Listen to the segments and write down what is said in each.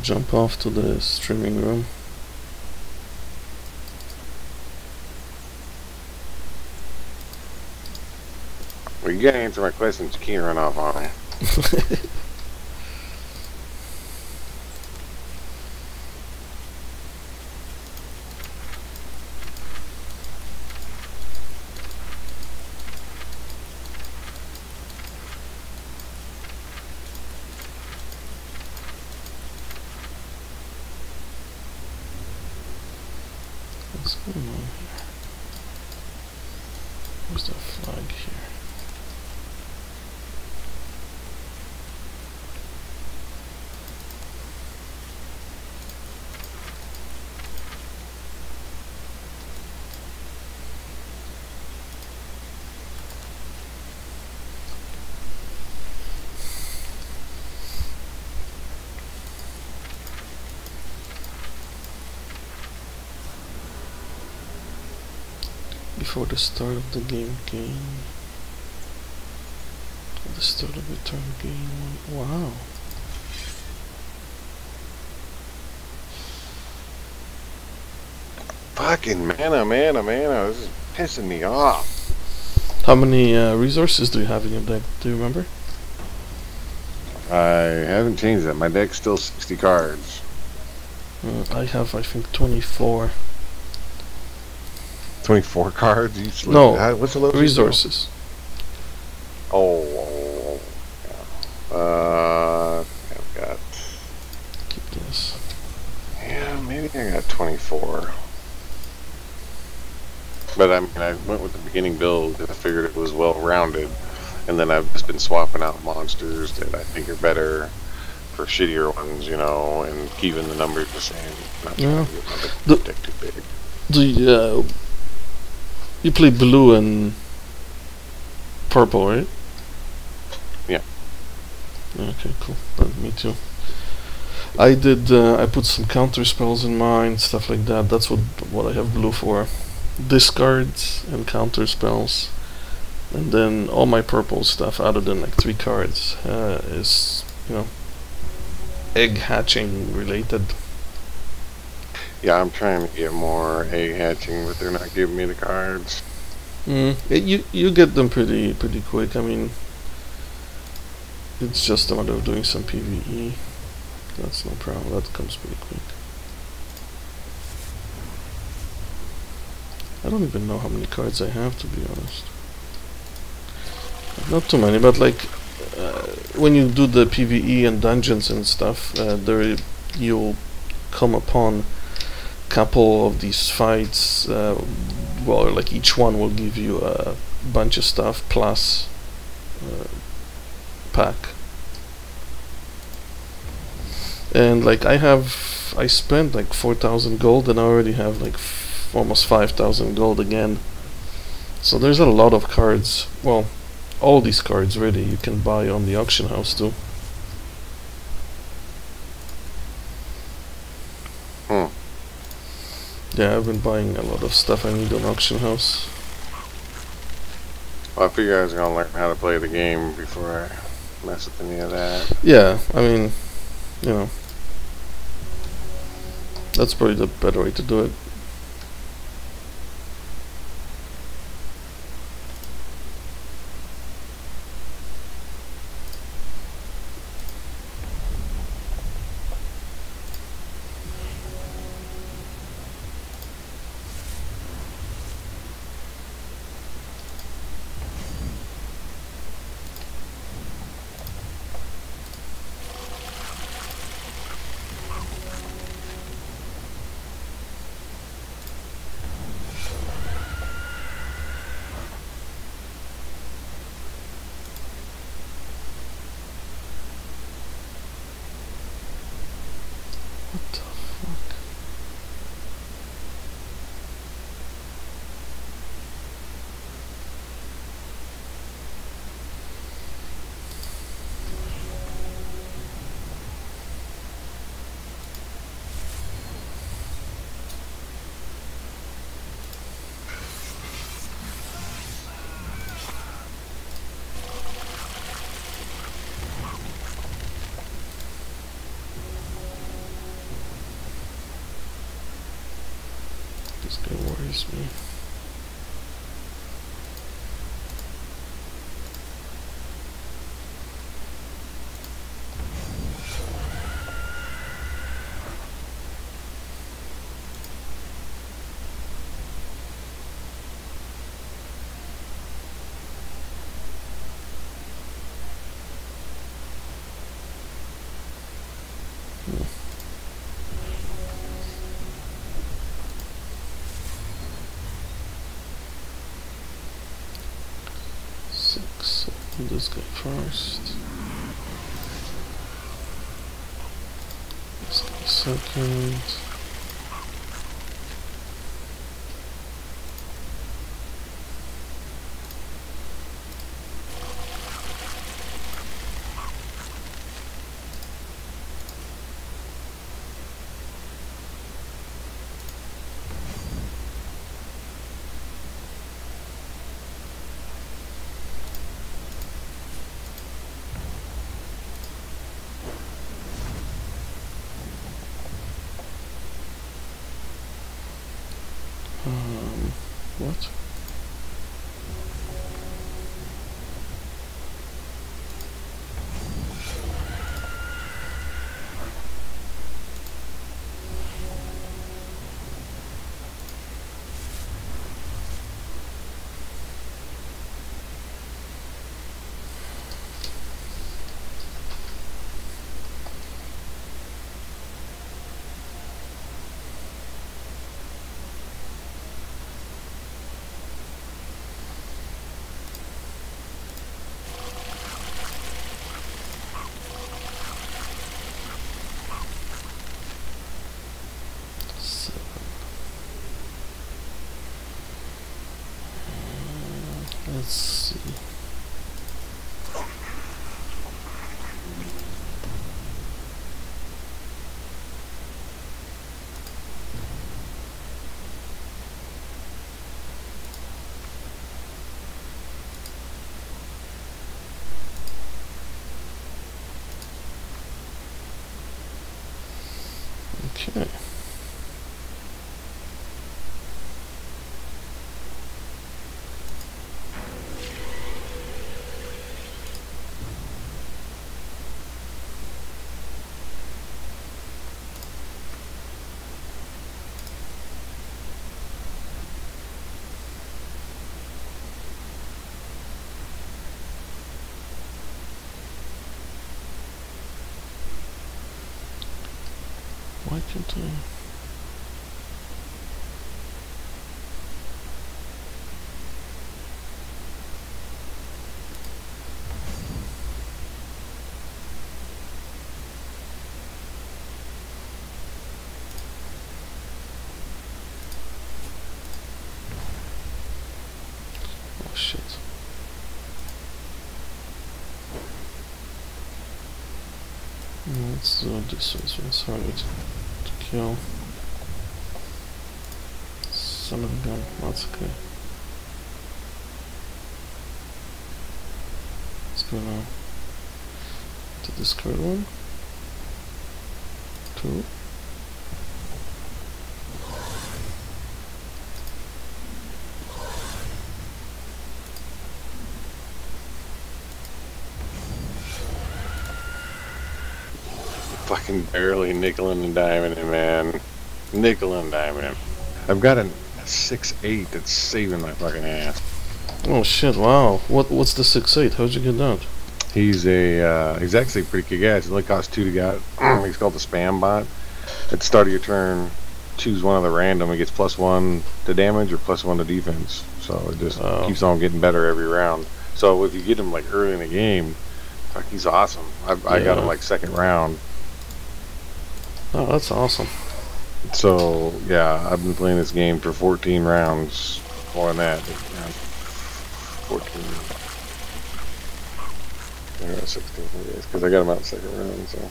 jump off to the streaming room. Well, you gotta answer my questions. You can't run off on them. What's going on here? Where's the flag here? Before the start of the game, at the start of the turn game. Wow. Fucking mana. This is pissing me off. How many resources do you have in your deck? Do you remember? I haven't changed that. My deck's still 60 cards. I have, I think, 24. 24 cards each? No, what's the lowest resources. Oh, yeah. I've got... Keep this. Yeah, maybe I got 24. But I mean, I went with the beginning build because I figured it was well-rounded. And then I've just been swapping out monsters that I think are better for shittier ones, you know, and keeping the numbers the same. Not trying to get my deck too big. You play blue and purple, right? Yeah. Okay, cool. Me too. I did. I put some counter spells in mine, stuff like that. That's what I have blue for. Discards and counter spells, and then all my purple stuff, other than like 3 cards, is, you know, egg hatching related. Yeah, I'm trying to get more egg hatching, but they're not giving me the cards. You get them pretty quick. I mean, it's just a matter of doing some PvE. That's no problem. That comes pretty quick. I don't even know how many cards I have, to be honest. Not too many, but like when you do the PvE and dungeons and stuff, there you'll come upon couple of these fights. Well, like each one will give you a bunch of stuff plus pack. And like I spent like 4,000 gold and I already have like almost 5,000 gold again. So there's a lot of cards. Well, all these cards really you can buy on the auction house too. Yeah, I've been buying a lot of stuff I need on auction house. Well, I figure I was gonna learn how to play the game before I mess with any of that. Yeah, I mean, you know, that's probably the better way to do it. Excuse me. Six. I'll do this guy first. This guy second. What? Let's see. Okay. Why can't I? Oh shit. Let's do this one. It's hard to kill. Son of a gun. That's okay. Let's go now to discard one. Two. Fucking barely nickel and diming him, man. Nickel and diming him. I've got a 6-8 that's saving my fucking ass. Oh shit! Wow. What's the 6-8? How'd you get that? He's he's actually pretty good guy. It only costs 2 to get. He's called the spam bot. At the start of your turn, choose one of the random. He gets +1 to damage or +1 to defense. So it just keeps on getting better every round. So if you get him like early in the game, fuck, he's awesome. I got him like second round. Oh, that's awesome. So yeah, I've been playing this game for 14 rounds. More than that. 14. 16 days because I got him out second round. So.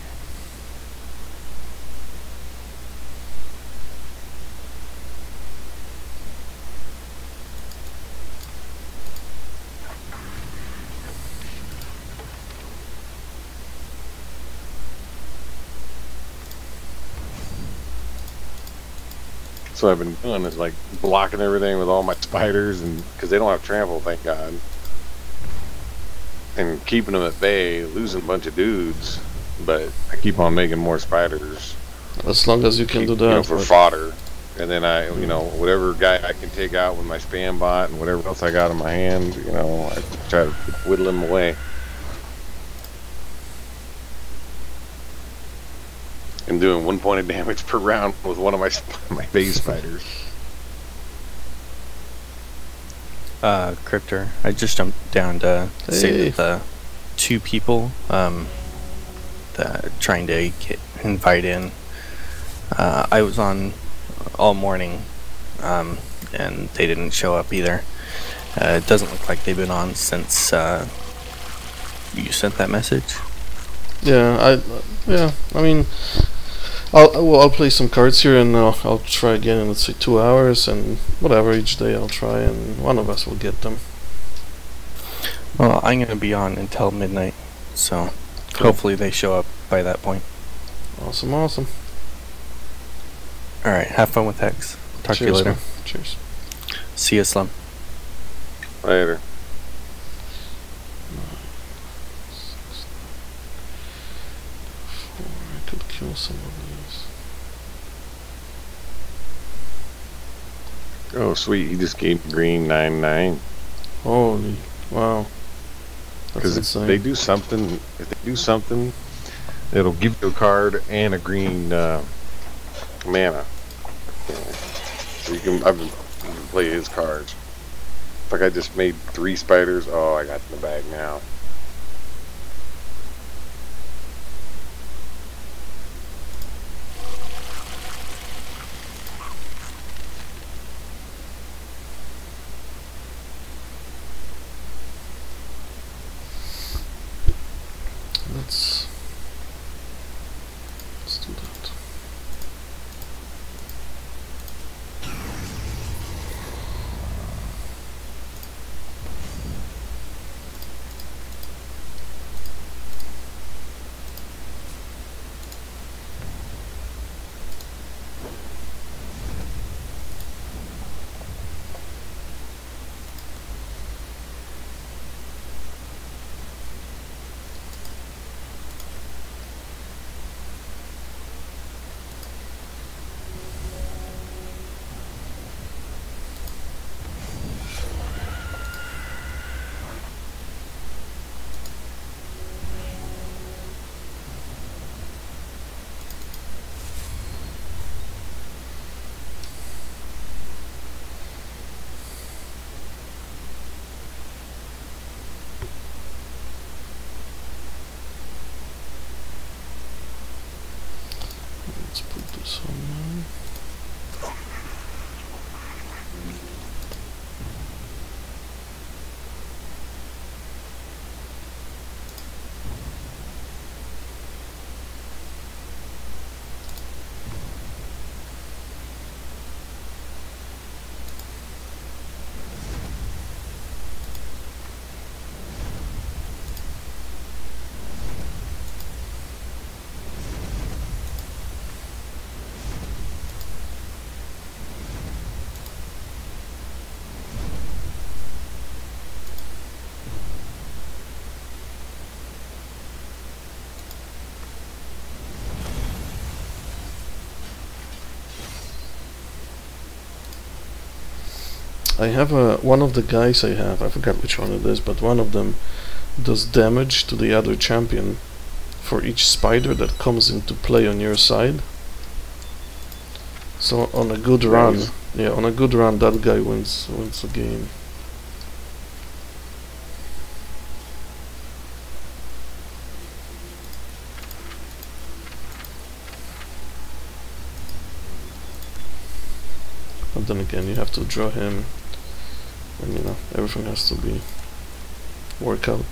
that's what I've been doing is like blocking everything with all my spiders, and because they don't have trample, thank God, and keeping them at bay, losing a bunch of dudes, but I keep on making more spiders. As long as you can do that, you know, for fodder. And then you know, whatever guy I can take out with my spam bot and whatever else I got in my hand, you know, I try to whittle him away. And doing 1 point of damage per round with one of my base spiders. Cryptor, I just jumped down to say that the 2 people that trying to invite in. I was on all morning, and they didn't show up either. It doesn't look like they've been on since you sent that message. Yeah, I mean, I'll play some cards here, and I'll try again in, let's say, 2 hours, and whatever, each day I'll try, and one of us will get them. Well, I'm gonna be on until midnight, so hopefully they show up by that point. Awesome, awesome. Alright, have fun with Hex. Talk to you later. Man. Cheers. See you, Slum. Later. I could kill some of these. Oh, sweet. He just gave green 9/9. Holy, wow. Because if they do something, it'll give you a card and a green mana. So you can, I've been playing his cards. Like I just made 3 spiders. Oh, I got in the bag now. Let's do that. Let's put this on now. I have one of the guys I forgot which one it is, but one of them does damage to the other champion for each spider that comes into play on your side. So on a good run, that guy wins the game. But then again, you have to draw him, and you know, everything has to be work out.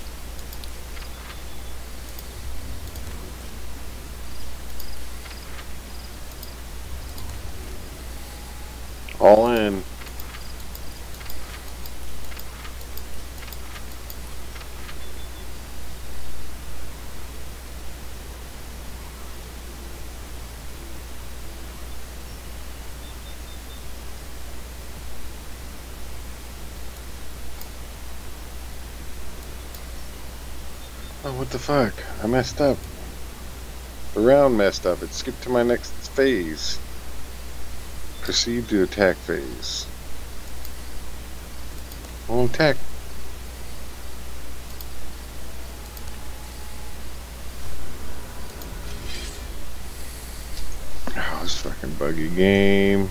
All in. Oh, what the fuck? I messed up. The round messed up. It skipped to my next phase. Proceed to attack phase. Won't attack. Oh, this fucking buggy game.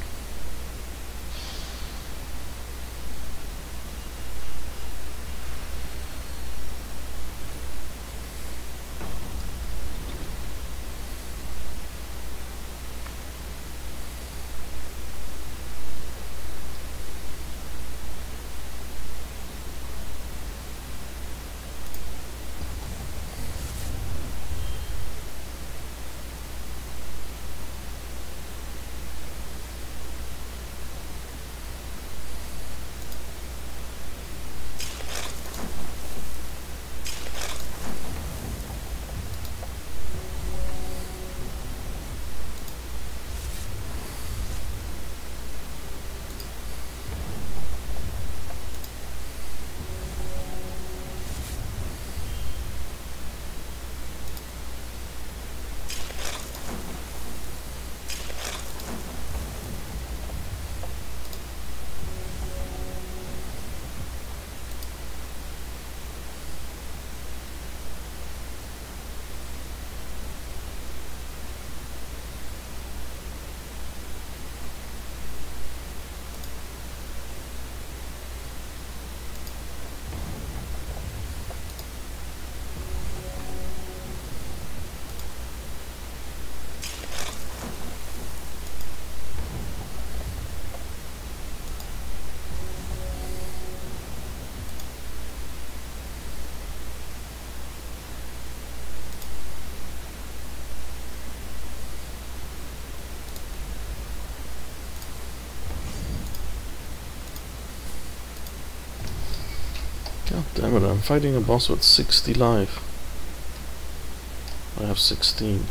God damn it, I'm fighting a boss with 60 life. I have 16.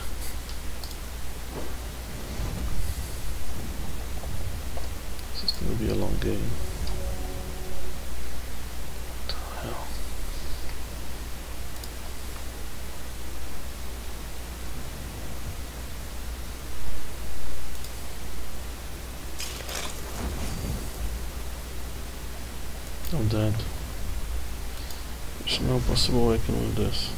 This is gonna be a long game. What the hell? I'm dead. There's no possible way I can win this.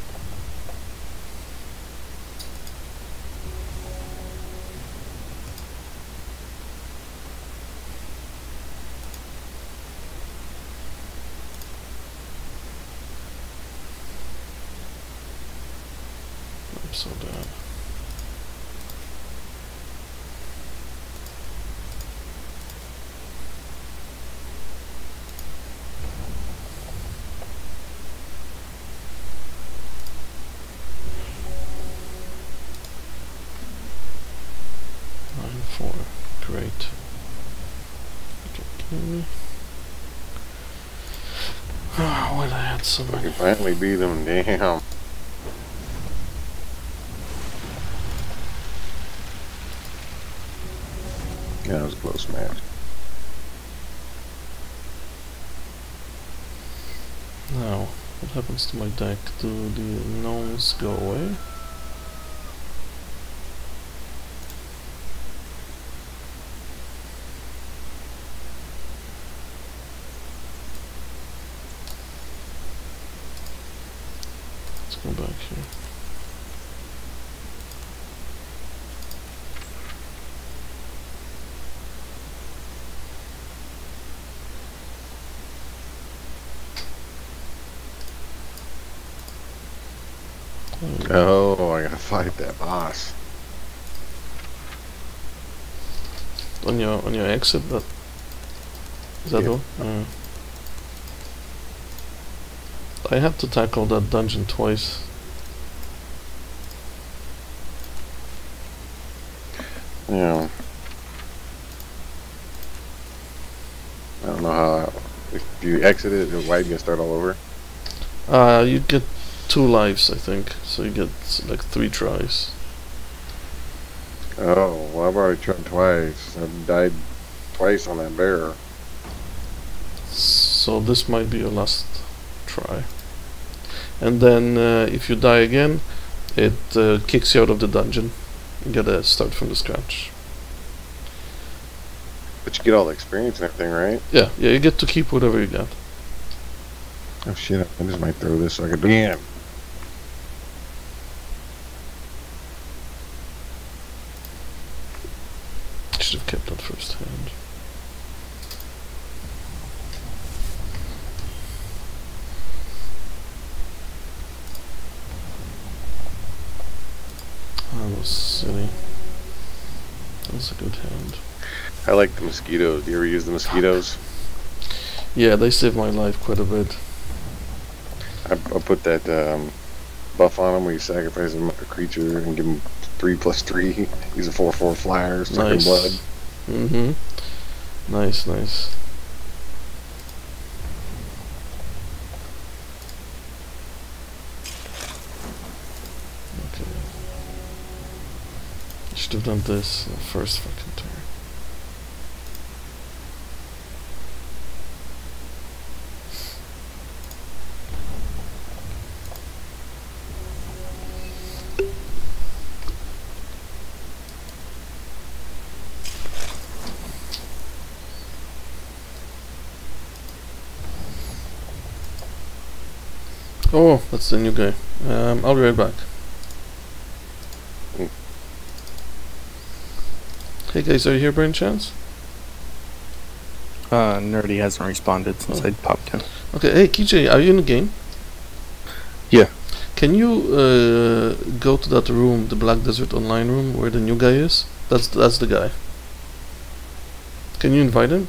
I'm so dead. Great. Okay, kill me. Why'd I had so I many? can finally beat him, damn. Yeah, it was a close match. Now, what happens to my deck? Do the gnomes go away? Let's go back here. Oh, I gotta fight that boss. On your exit, that is that Yeah. all? I had to tackle that dungeon twice. Yeah. I don't know how. If you exit it, why you gonna start all over? You get 2 lives, I think, so you get like 3 tries. Oh, well, I've already tried twice. I've died twice on that bear. So this might be your last try. and then if you die again, it kicks you out of the dungeon. You gotta start from the scratch. But you get all the experience and everything, right? Yeah, you get to keep whatever you got. Oh shit, I just might throw this so I can begin. Should have kept that first hand. That was silly. That was a good hand. I like the mosquitoes. Do you ever use the mosquitoes? Yeah, they saved my life quite a bit. I put that buff on them where you sacrifice a creature and give them 3+3. Use a 4/4 flyer, sucking Nice. blood. Mm-hmm. Nice, nice. Okay. Should have done this the first fucking turn. Oh, that's the new guy. I'll be right back. Hey guys, are you here by any chance? Nerdy hasn't responded since I popped in. Okay, hey KJ, are you in the game? Yeah. Can you go to that room, the Black Desert Online room, where the new guy is? That's the guy. Can you invite him?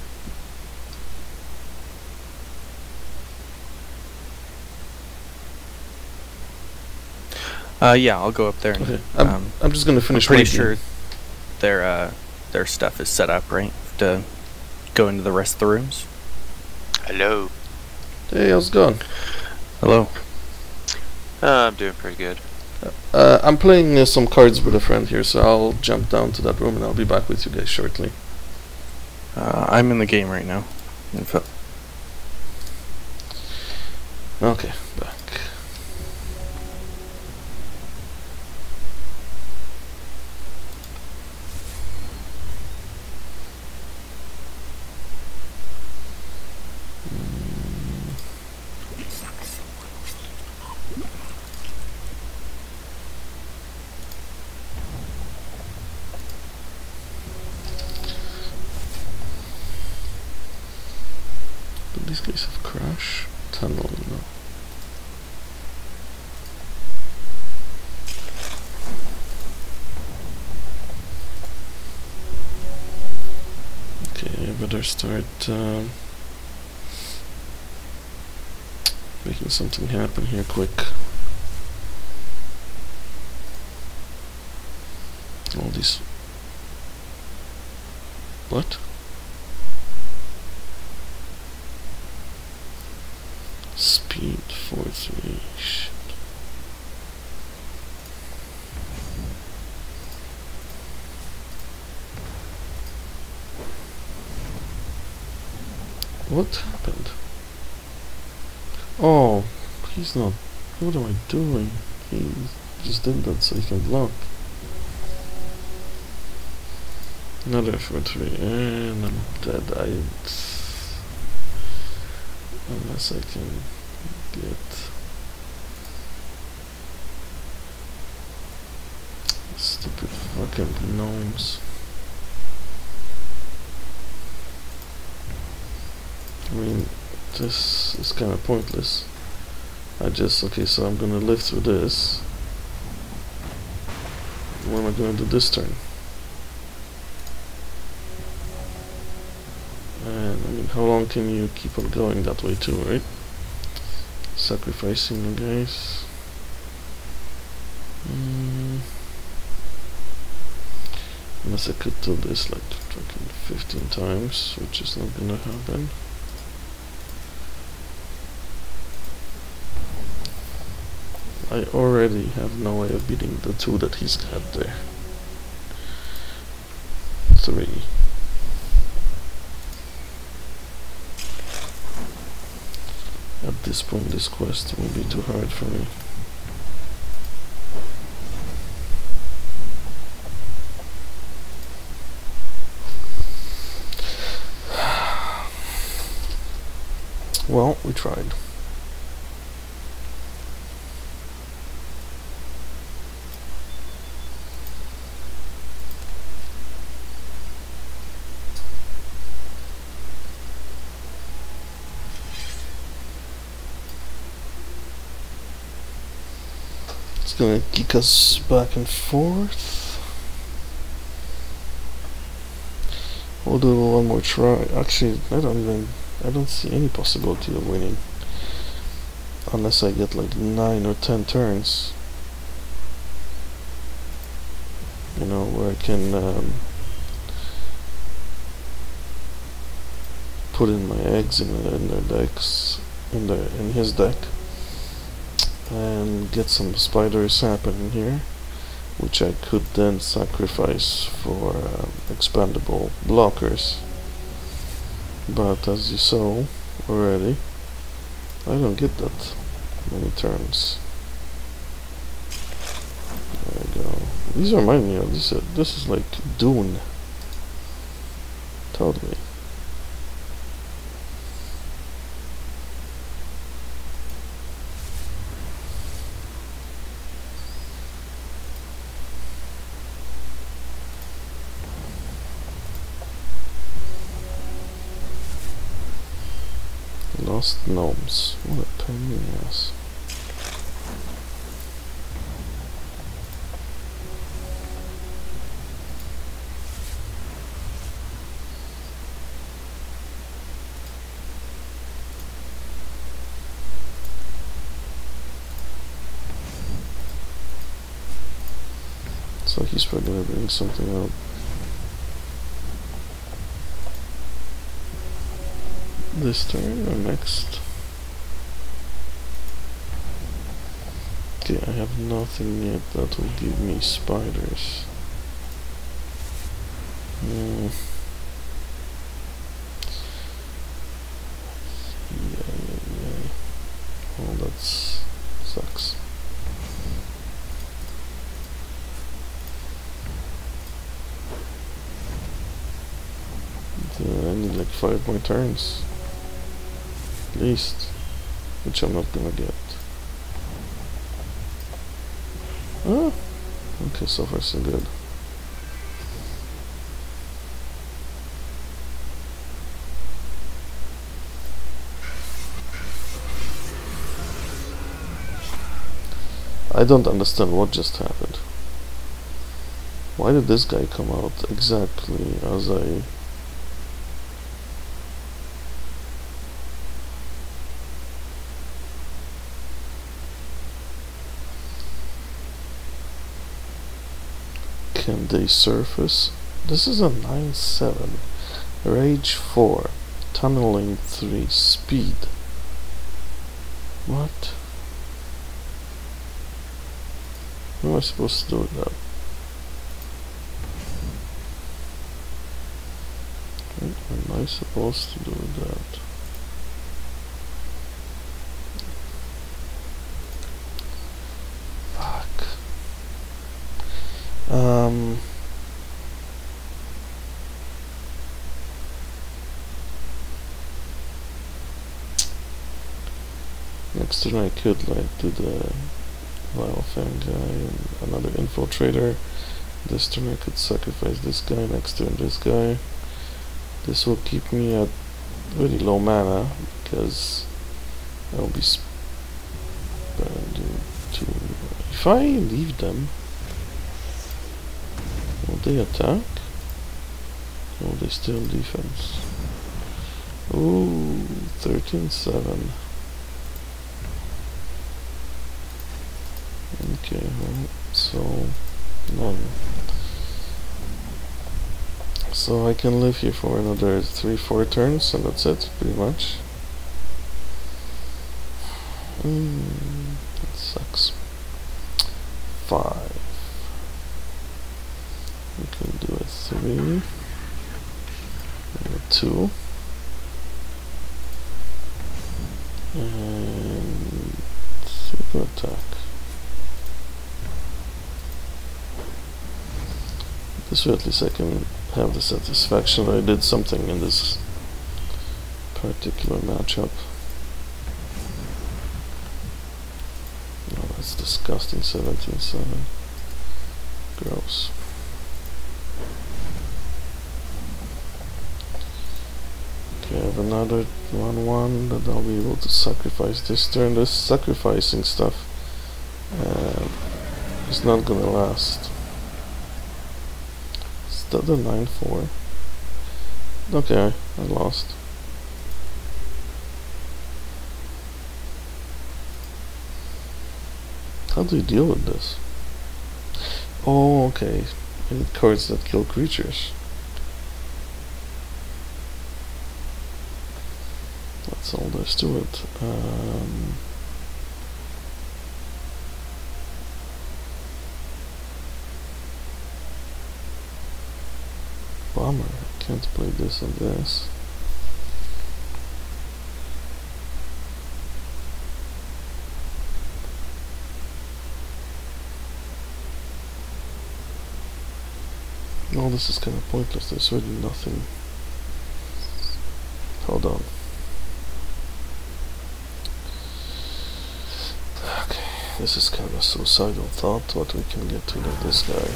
Yeah, I'll go up there. And, Okay, I'm just gonna finish. I'm pretty my sure game. their stuff is set up right to go into the rest of the rooms. Hello. Hey, how's it going? Hello. I'm doing pretty good. I'm playing some cards with a friend here, so I'll jump down to that room and I'll be back with you guys shortly. I'm in the game right now. Okay, back. Do these guys have crash? Tunnel, no. Okay, I better start making something happen here quick. All these... What? Speed 4-3, shit. What happened? Oh, he's not... What am I doing? He just did that so he can block. Another 4-3, and I'm dead. Unless I can get stupid fucking gnomes. I mean, this is kind of pointless. Okay, so I'm gonna live through this. What am I gonna do this turn? And I mean, how long can you keep on going that way too, right? Sacrificing the guys. Unless I could do this like fucking 15 times, which is not gonna happen. I already have no way of beating the 2 that he's got there. 3. At this point, this quest will be too hard for me. Well, we tried. It's gonna kick us back and forth. We'll do one more try. Actually, I don't see any possibility of winning. Unless I get like 9 or 10 turns. You know, where I can put in my eggs in their decks, in his deck, and get some spiders happening here, which I could then sacrifice for expandable blockers. But as you saw already, I don't get that many turns. There we go. These remind me of this is like Dune. Totally. Lost gnomes. What a pain in the ass. So he's probably gonna bring something out. This turn or next? Okay, I have nothing yet that will give me spiders. Yeah. Oh, that sucks. I need like 5 more turns. At least. Which I'm not gonna get. Oh, okay, so far so good. I don't understand what just happened. Why did this guy come out exactly as I... Can they surface? This is a 9/7, Rage 4, Tunneling 3, Speed. What? What am I supposed to do with that? What am I supposed to do with that? Next turn I could like do the Vile Fang guy and another infiltrator. This turn I could sacrifice this guy, next turn this guy. This will keep me at really low mana because I'll be spending 2. If I leave them, will they attack? Or will they still defense? Ooh, 13/7. Okay, well, so none. So I can live here for another 3-4 turns, and that's it, pretty much. That sucks. 5. We can do a 3 and a 2. And super attack. This way at least I can have the satisfaction that I did something in this particular matchup. Oh, that's disgusting. 17-7. Gross. Okay, I have another 1-1 that I'll be able to sacrifice this turn. This sacrificing stuff is not gonna last. Is that a 9-4? Okay, I lost. How do you deal with this? Oh, okay. I need cards that kill creatures. That's all there's to it. Bummer, I can't play this and this. No, this is kind of pointless. There's really nothing. Hold on. Okay, this is kind of a suicidal thought. What we can get rid of this guy.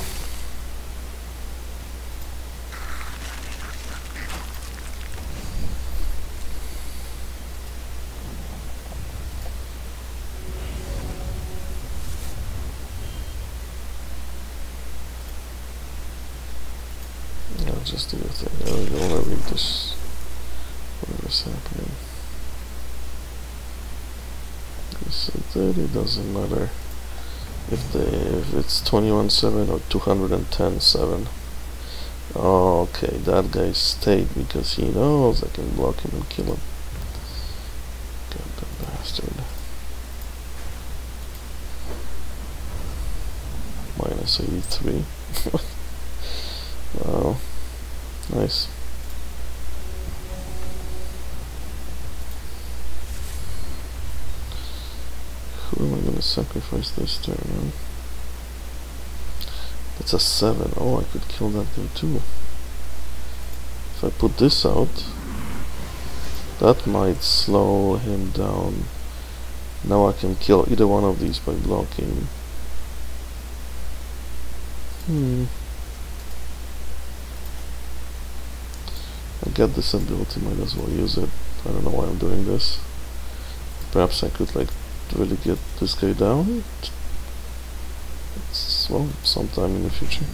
Just do the thing. I don't know where we just whatever's happening. So that it doesn't matter if it's 21-7 or 210-7. Oh, okay, that guy stayed because he knows I can block him and kill him. Goddamn bastard. Minus 83. Wow. Nice. Who am I gonna sacrifice this turn? Huh? That's a 7. Oh, I could kill that guy too. If I put this out, that might slow him down. Now I can kill either one of these by blocking. I get this ability, might as well use it. I don't know why I'm doing this. Perhaps I could like really get this guy down. It's, well, sometime in the future.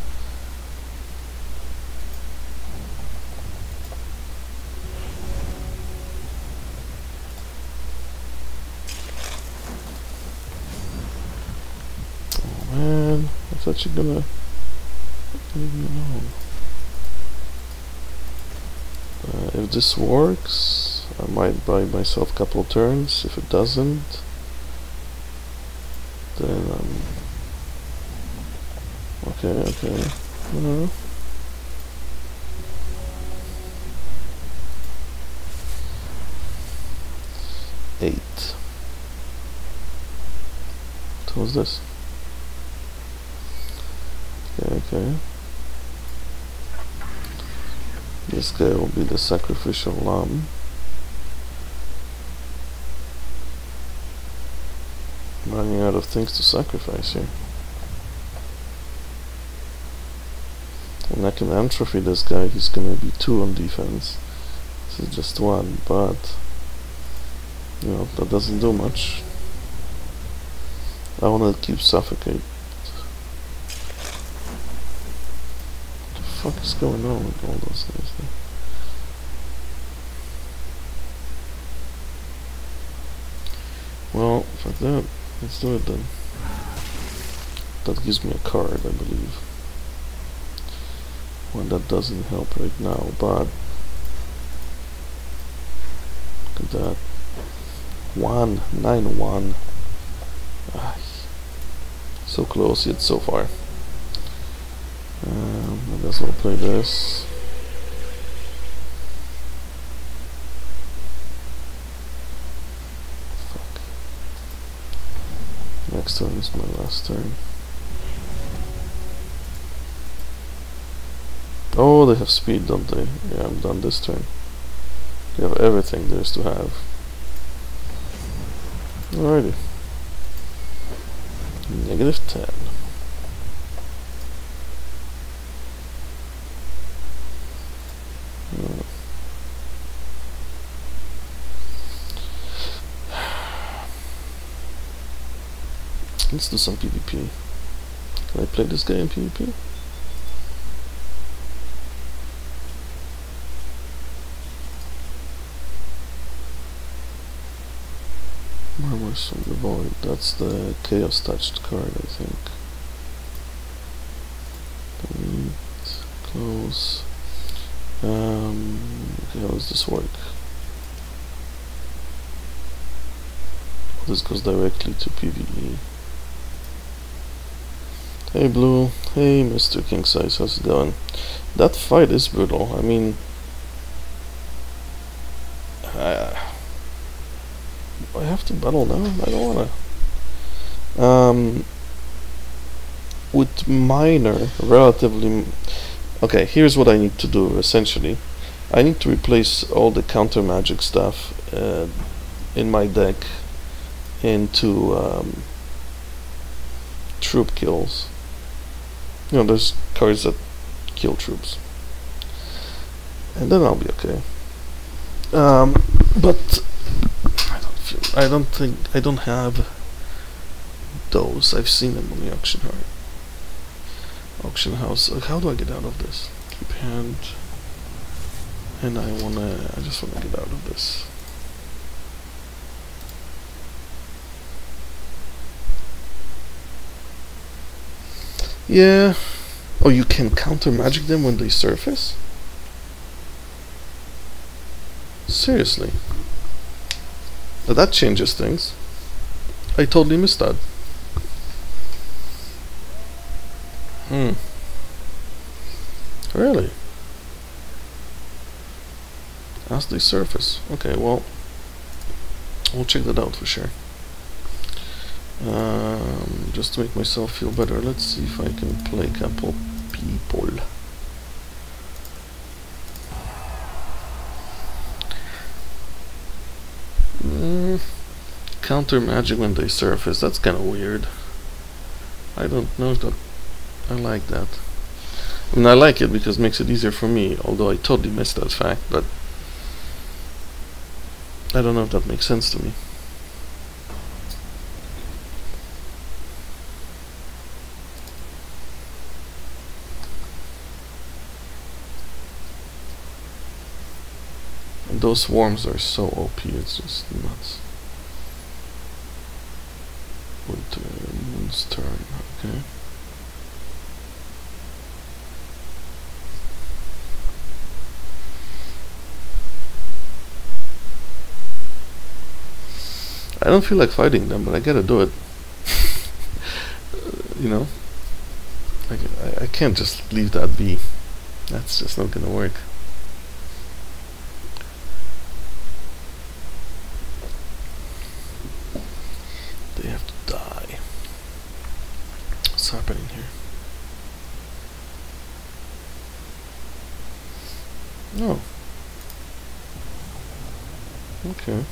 Oh man, I thought you were gonna leave me alone. If this works, I might buy myself a couple turns. If it doesn't, then okay. No. Eight. What was this? Okay. This guy will be the sacrificial lamb. I'm running out of things to sacrifice here. And I can entropy this guy, he's gonna be 2 on defense. This is just 1, but you know, that doesn't do much. I wanna keep suffocate. What the fuck is going on with all those guys there? Well, fuck that. Let's do it then. That gives me a card, I believe. Well, that doesn't help right now, but look at that. 9-1. So close yet so far. I guess we'll play this. next turn is my last turn. Oh, they have speed, don't they? Yeah, I'm done this turn. They have everything there is to have. Alrighty. -10. Let's do some PvP. Can I play this guy in PvP? Murmurs from the Void. That's the Chaos Touched card, I think. Delete, close. Okay, how does this work? This goes directly to PvE. Hey Blue, hey Mr. King Size, how's it going? That fight is brutal. I mean, I have to battle now. I don't wanna. With minor, relatively. Okay, here's what I need to do. Essentially, I need to replace all the counter magic stuff in my deck into troop kills. You know, there's cards that kill troops, and then I'll be okay. But I don't have those. I've seen them on the auction house. How do I get out of this? Keep hand, and I just wanna get out of this. Yeah. Oh, you can counter magic them when they surface? Seriously? Now that changes things. I totally missed that. Really? As they surface. Okay, well, we'll check that out for sure. Just to make myself feel better, let's see if I can play a couple people. Counter magic when they surface, that's kind of weird. I don't know if that I like that. I mean, I like it because it makes it easier for me, although I totally missed that fact, but I don't know if that makes sense to me. And those swarms are so OP, it's just nuts. Moon's turn, okay. I don't feel like fighting them, but I gotta do it. You know? I can't just leave that be. That's just not gonna work. They have to die. What's happening here? Oh. Okay.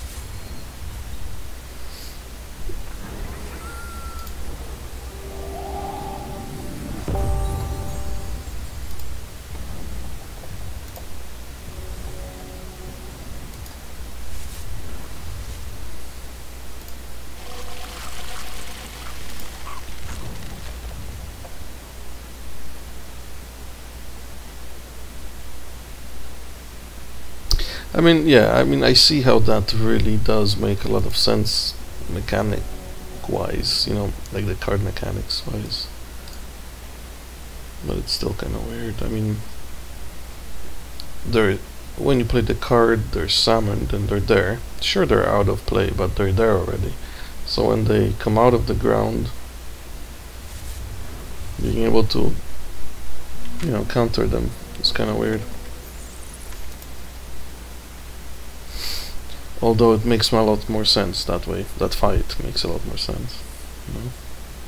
I mean, yeah, I mean, I see how that really does make a lot of sense mechanic-wise, you know, like the card mechanics-wise. But it's still kind of weird. I mean, when you play the card, they're summoned and they're there. Sure, they're out of play, but they're there already. So when they come out of the ground, being able to, you know, counter them is kind of weird. Although it makes a lot more sense that way. That fight makes a lot more sense. you know.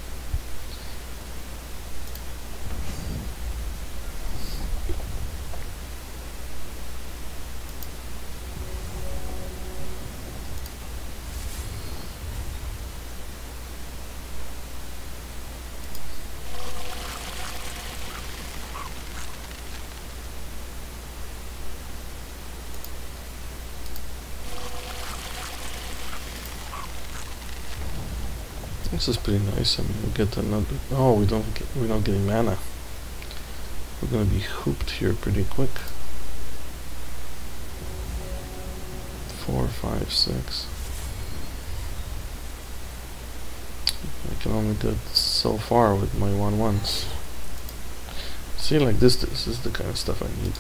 This is pretty nice. I mean, we get another. Oh, we're not getting mana. We're gonna be hooped here pretty quick. 4, 5, 6. I can only get so far with my 1/1s. See, like this is the kind of stuff I need.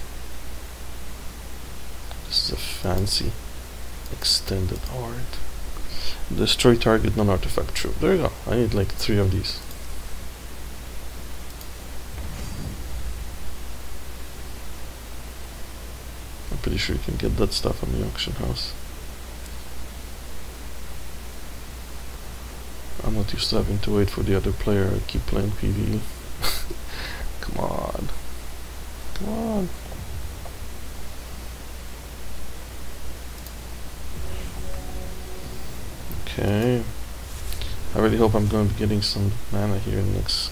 This is a fancy extended art. Destroy target non-artifact troop. There you go. I need like 3 of these. I'm pretty sure you can get that stuff on the auction house. I'm not used to having to wait for the other player. I keep playing PvE. Come on. Come on. Okay. I really hope I'm going to be getting some mana here next.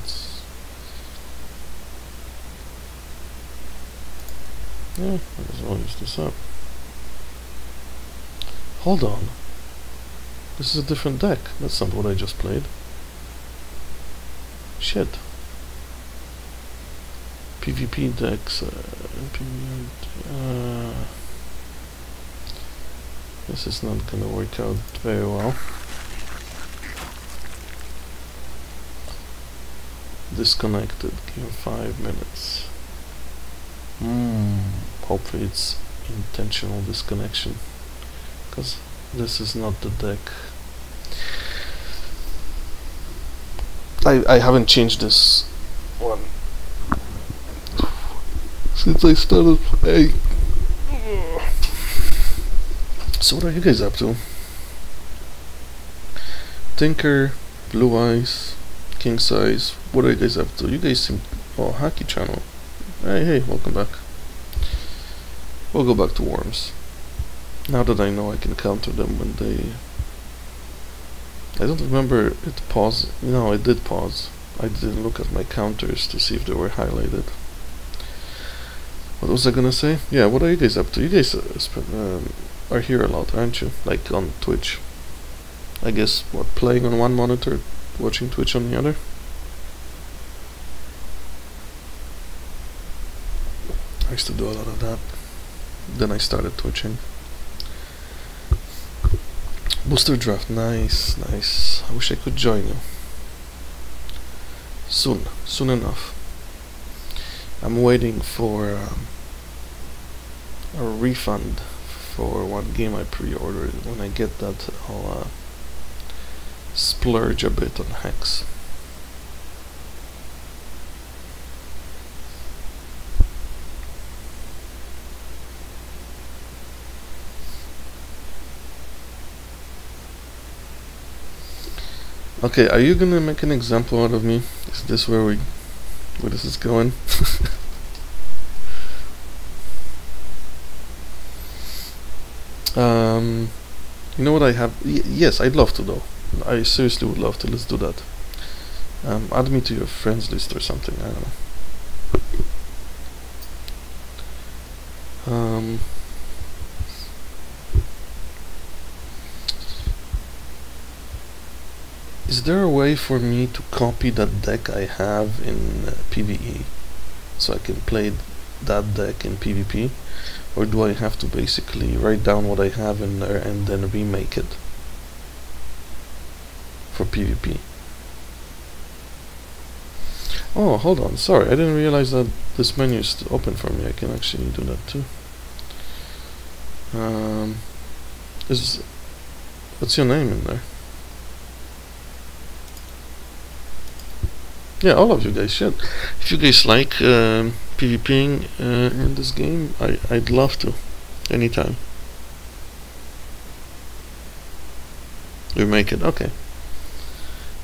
Yeah, might as well use this up. Hold on. This is a different deck. That's not what I just played. Shit. PvP decks. This is not gonna work out very well. Disconnected. Give 5 minutes. Hopefully it's intentional disconnection, because this is not the deck. I haven't changed this one since I started playing. So what are you guys up to? Tinker, Blue Eyes, King Size, what are you guys up to? You guys seem... Oh, Hockey Channel. Hey, welcome back. We'll go back to worms. Now that I know I can counter them when they... I don't remember it paused. No, it did pause. I didn't look at my counters to see if they were highlighted. What was I gonna say? Yeah, what are you guys up to? You guys are here a lot, aren't you? Like on Twitch. I guess, what, playing on one monitor, watching Twitch on the other? I used to do a lot of that. Then I started twitching. Booster draft, nice, nice. I wish I could join you. Soon enough. I'm waiting for a refund for what game I pre-ordered. When I get that, I'll splurge a bit on Hex. Okay, are you gonna make an example out of me? Is this where this is going? You know what I have? Yes, I'd love to though. I seriously would love to. Let's do that. Add me to your friends list or something. I don't know. Is there a way for me to copy that deck I have in PvE so I can play that deck in PvP, or do I have to basically write down what I have in there and then remake it for PvP? Oh, hold on, sorry, I didn't realize that this menu is open for me. I can actually do that too. What's your name in there? Yeah, all of you guys should. If you guys like PvPing in this game, I'd love to. Anytime. You make it, okay.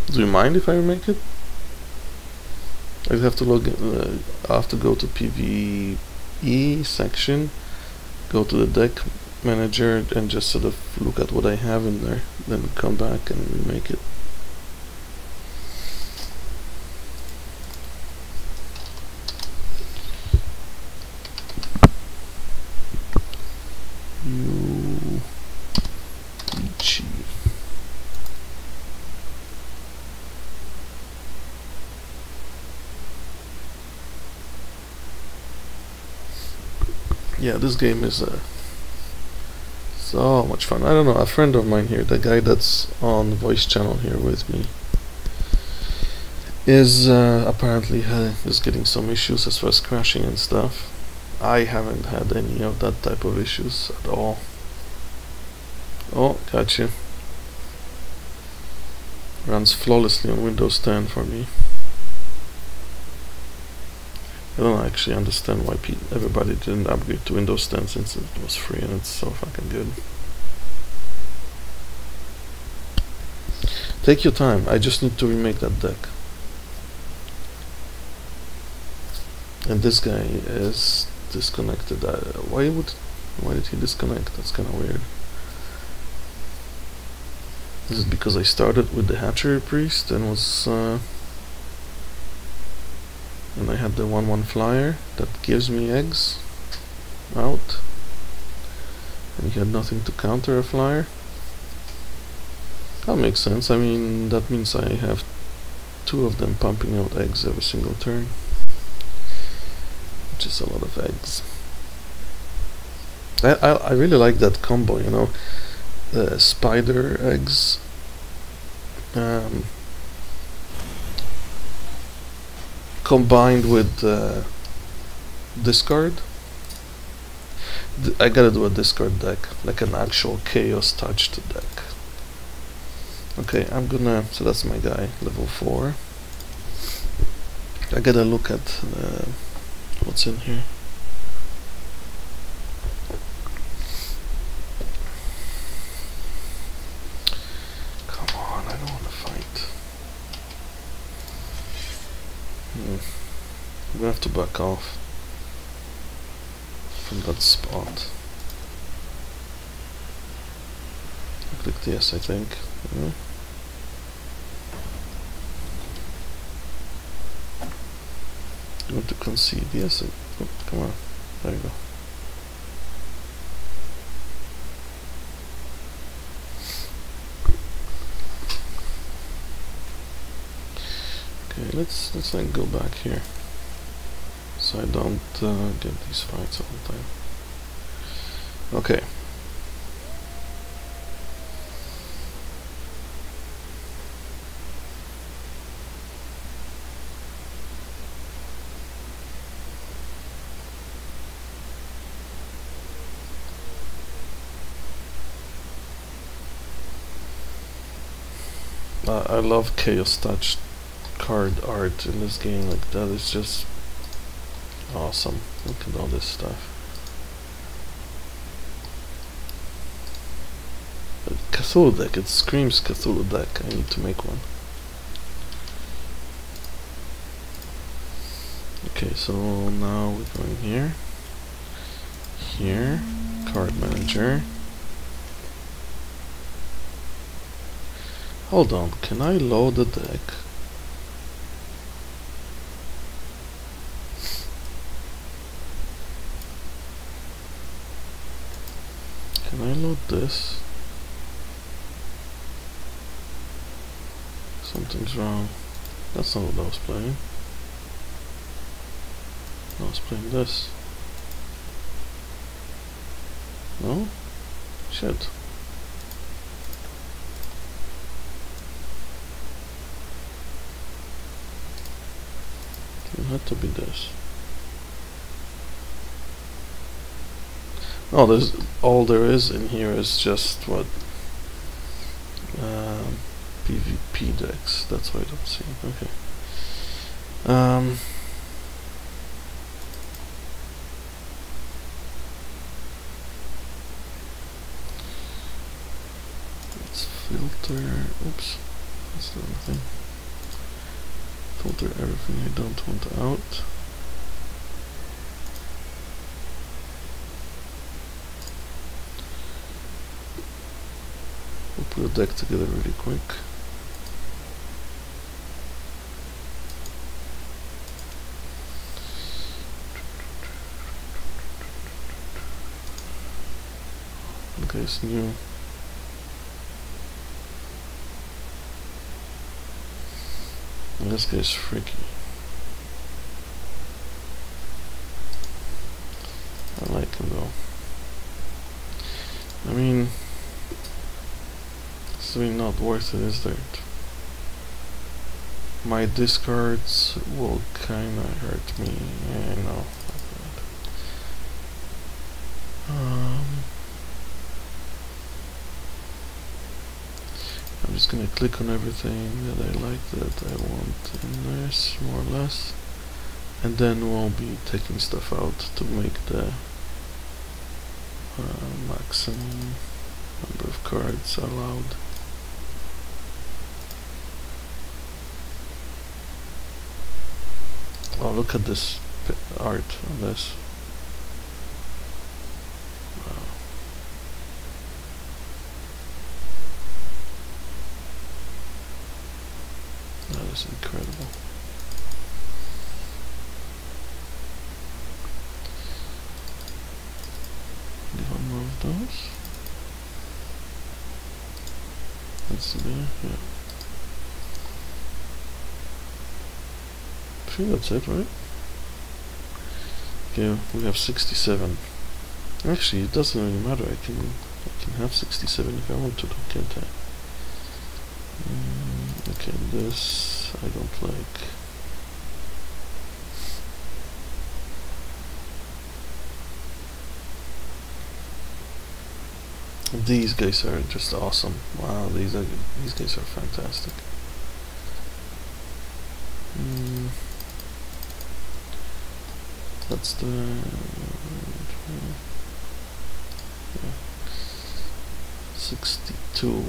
Do you mind if I remake it? I'd have to log in, I have to go to PvE section, go to the deck manager and just sort of look at what I have in there, then come back and remake it. Yuichi. Yeah, this game is so much fun. I don't know, a friend of mine here, the guy that's on the voice channel here with me, is apparently is getting some issues as far as crashing and stuff. I haven't had any of that type of issues at all. Oh, gotcha. Runs flawlessly on Windows 10 for me. I don't actually understand why everybody didn't upgrade to Windows 10 since it was free and it's so fucking good. Take your time, I just need to remake that deck. And this guy is disconnected. Why did he disconnect? That's kind of weird. Is it because I started with the Hatchery Priest and was and I had the 1/1 flyer that gives me eggs out, and he had nothing to counter a flyer? That makes sense. I mean, that means I have 2 of them pumping out eggs every single turn, which is a lot of eggs. I really like that combo, you know, spider eggs, combined with discard. I gotta do a discard deck, like an actual chaos touched deck. Okay, I'm gonna, so that's my guy, level 4. I gotta look at what's in here. Come on, I don't wanna fight. I'm gonna have to back off from that spot. I clicked yes, I think. Yeah. I want to concede, yes. Oh, come on, there you go. Okay, let's like go back here, so I don't get these fights all the time. Okay. I love Chaos Touch card art in this game. Like, that is just awesome. Look at all this stuff. Cthulhu deck, it screams Cthulhu deck. I need to make one. Okay, so now we're going here. Here, card manager. Hold on, can I load the deck? Can I load this? Something's wrong. That's not what I was playing. I was playing this. No? Shit. It had to be this. Oh, there's all there is in here is just what PvP decks. That's why I don't see. Okay. Let's filter. Oops. That's the other thing. Filter everything I don't want out. We'll put a deck together really quick. Okay, it's new. This guy's freaky. I like him though. I mean, it's really not worth it, is it? My discards will kinda hurt me. Yeah, no. I'm just gonna click on everything that I like, that I want in this, more or less, and then we'll be taking stuff out to make the maximum number of cards allowed. Oh, look at this art on this. Wow. That is incredible. Do one more of those. That's there, yeah. I think that's it, right? Okay, we have 67. Actually, it doesn't really matter. I can have 67 if I want to, can't I? Okay, this I don't like. These guys are just awesome. Wow, these guys are fantastic. That's the yeah. 62.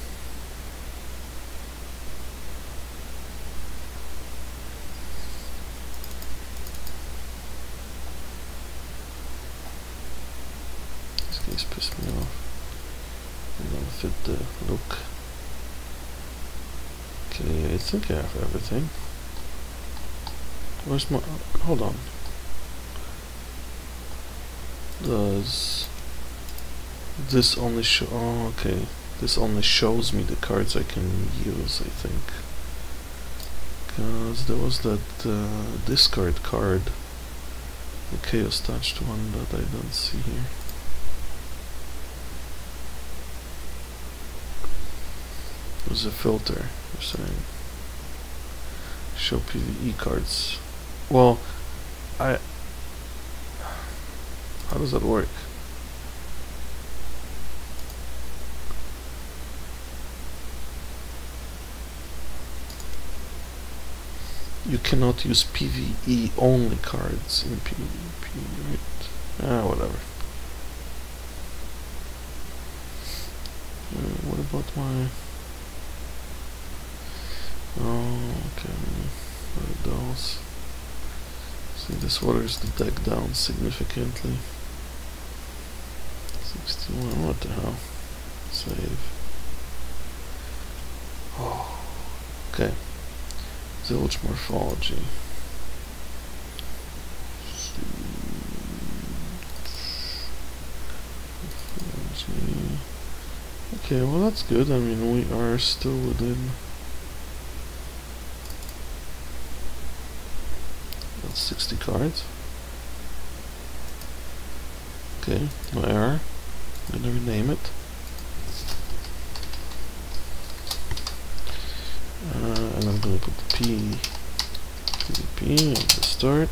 These guys piss me off. They don't fit the look. Okay, I think I have everything. Where's my... hold on. Does this only show... oh, okay. This only shows me the cards I can use, I think. Because there was that discard card. The Chaos Touched one that I don't see here. There's a filter, you're saying. Show PvE cards. Well, how does that work? You cannot use PvE only cards in PvP, right? Ah, whatever. What about my... oh, okay, what are those? See, this waters the deck down significantly. 61, what the hell? Save. Oh, okay. Zilch Morphology. Okay, well that's good. I mean, we are still within... that's 60 cards. Okay, no error. I'm gonna rename it. And I'm gonna put the PvP at the start.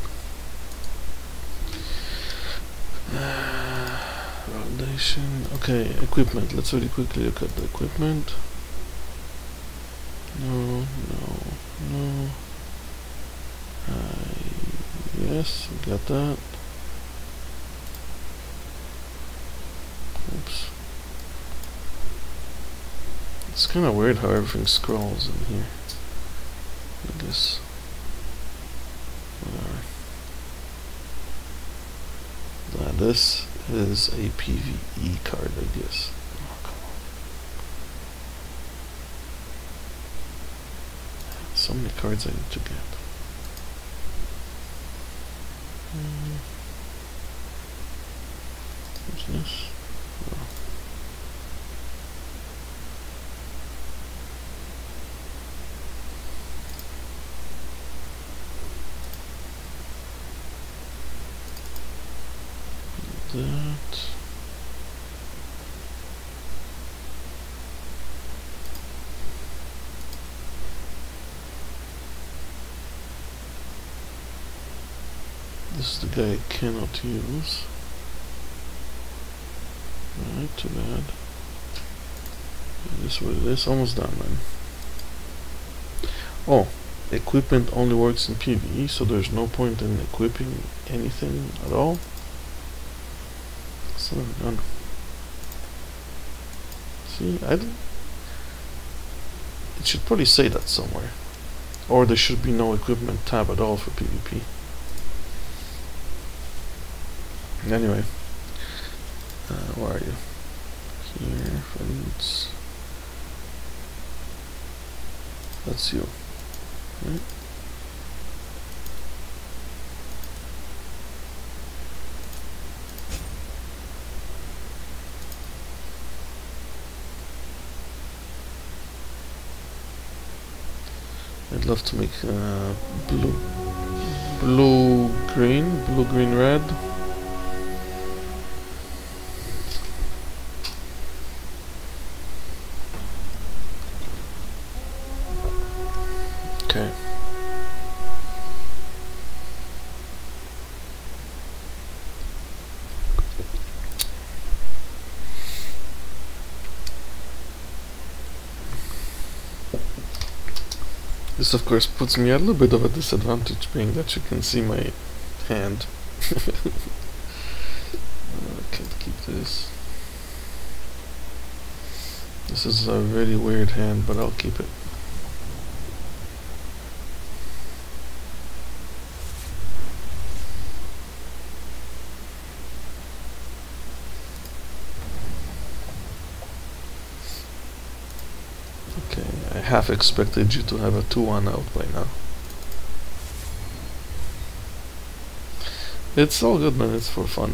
Validation. Okay, equipment. Let's really quickly look at the equipment. No. Yes, we got that. Oops. It's kind of weird how everything scrolls in here. I guess. Whatever. Now this is a PvE card, I guess. Oh, come on. So many cards I need to get. What's this? Oh. That. This is the guy I cannot use. Right, too bad. This is what it is. Almost done, man. Oh, equipment only works in PvE, so there's no point in equipping anything at all. Son of a gun. See, it should probably say that somewhere. Or there should be no equipment tab at all for PvP. Anyway. Where are you? Here, friends. That's you. Right? I'd love to make blue green red. Okay. This of course puts me at a little bit of a disadvantage, being that you can see my hand. I can't keep this. This is a really weird hand, but I'll keep it. I half expected you to have a 2-1 out by now. It's all good, man, it's for fun.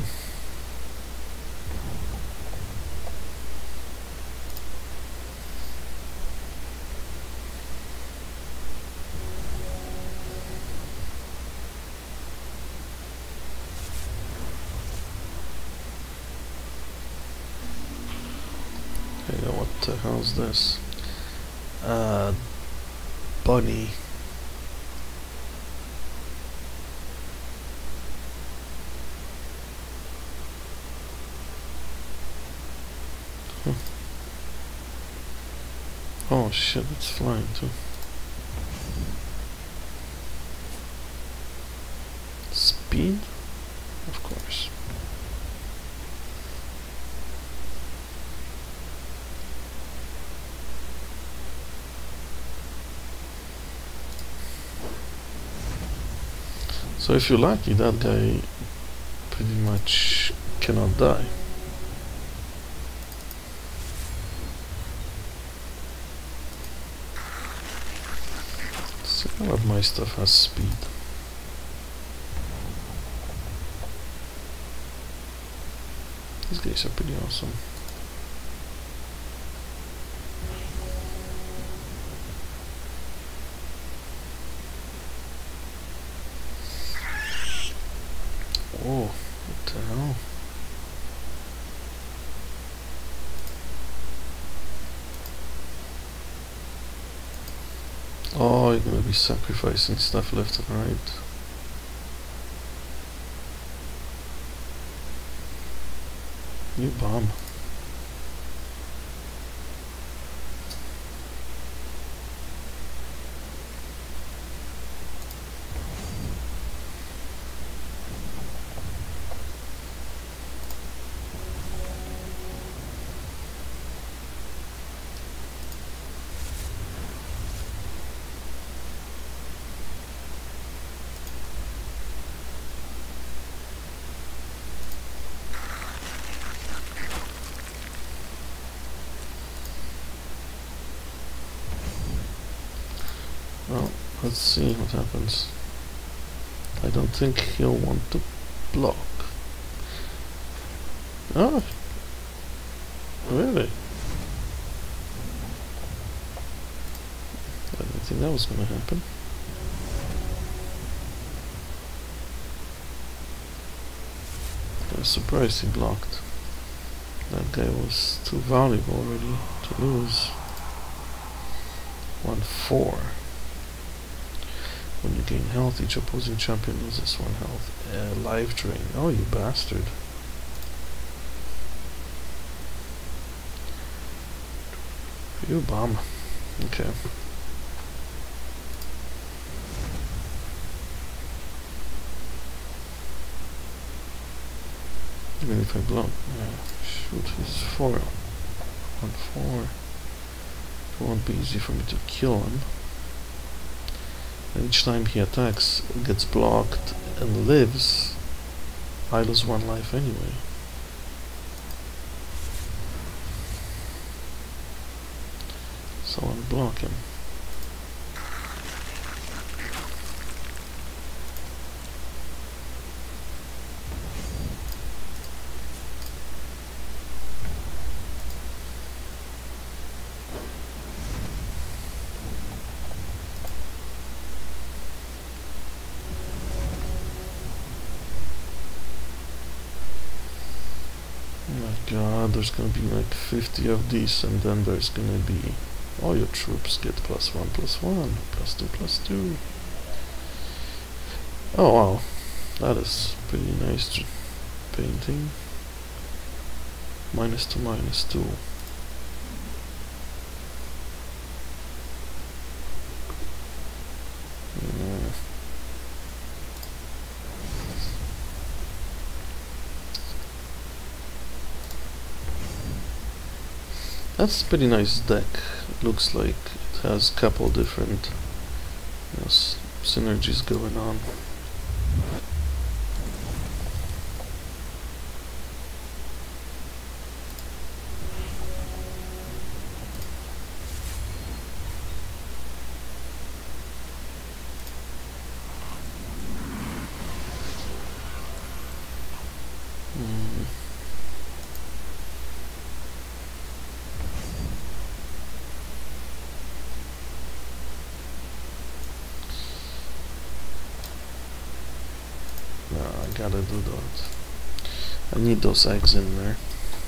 Hey, what the hell's this? Bunny. Huh. Oh shit, it's flying too. Speed? Of course. So if you're lucky, that guy pretty much cannot die. So all of my stuff has speed. These guys are pretty awesome. Oh, what the hell? Oh, you're gonna be sacrificing stuff left and right. You bomb. Let's see what happens. I don't think he'll want to block. Oh, really? I didn't think that was gonna happen. I was surprised he blocked. That guy was too valuable already to lose. 1-4. When you gain health, each opposing champion loses 1 health. Life drain. Oh, you bastard. You bomb. Okay. Even if I block. Shoot, he's 4. 1-4. It won't be easy for me to kill him. And each time he attacks, gets blocked, and lives, I lose 1 life anyway. So I'll block him. God, there's gonna be like 50 of these, and then there's gonna be all your troops get +1, +1, +2, +2. Oh wow, that is pretty nice painting. -2, -2. That's a pretty nice deck. It looks like it has a couple different synergies going on. I gotta do that. I need those eggs in there.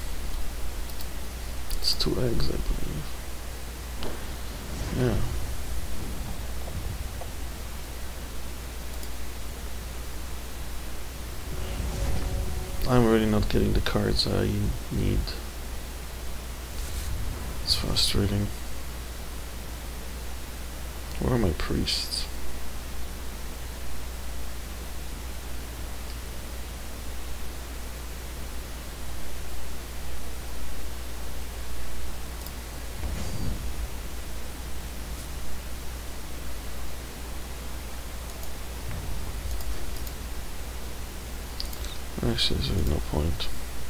It's 2 eggs, I believe. Yeah. I'm really not getting the cards I need. It's frustrating. Where are my priests? Actually, there's really no point.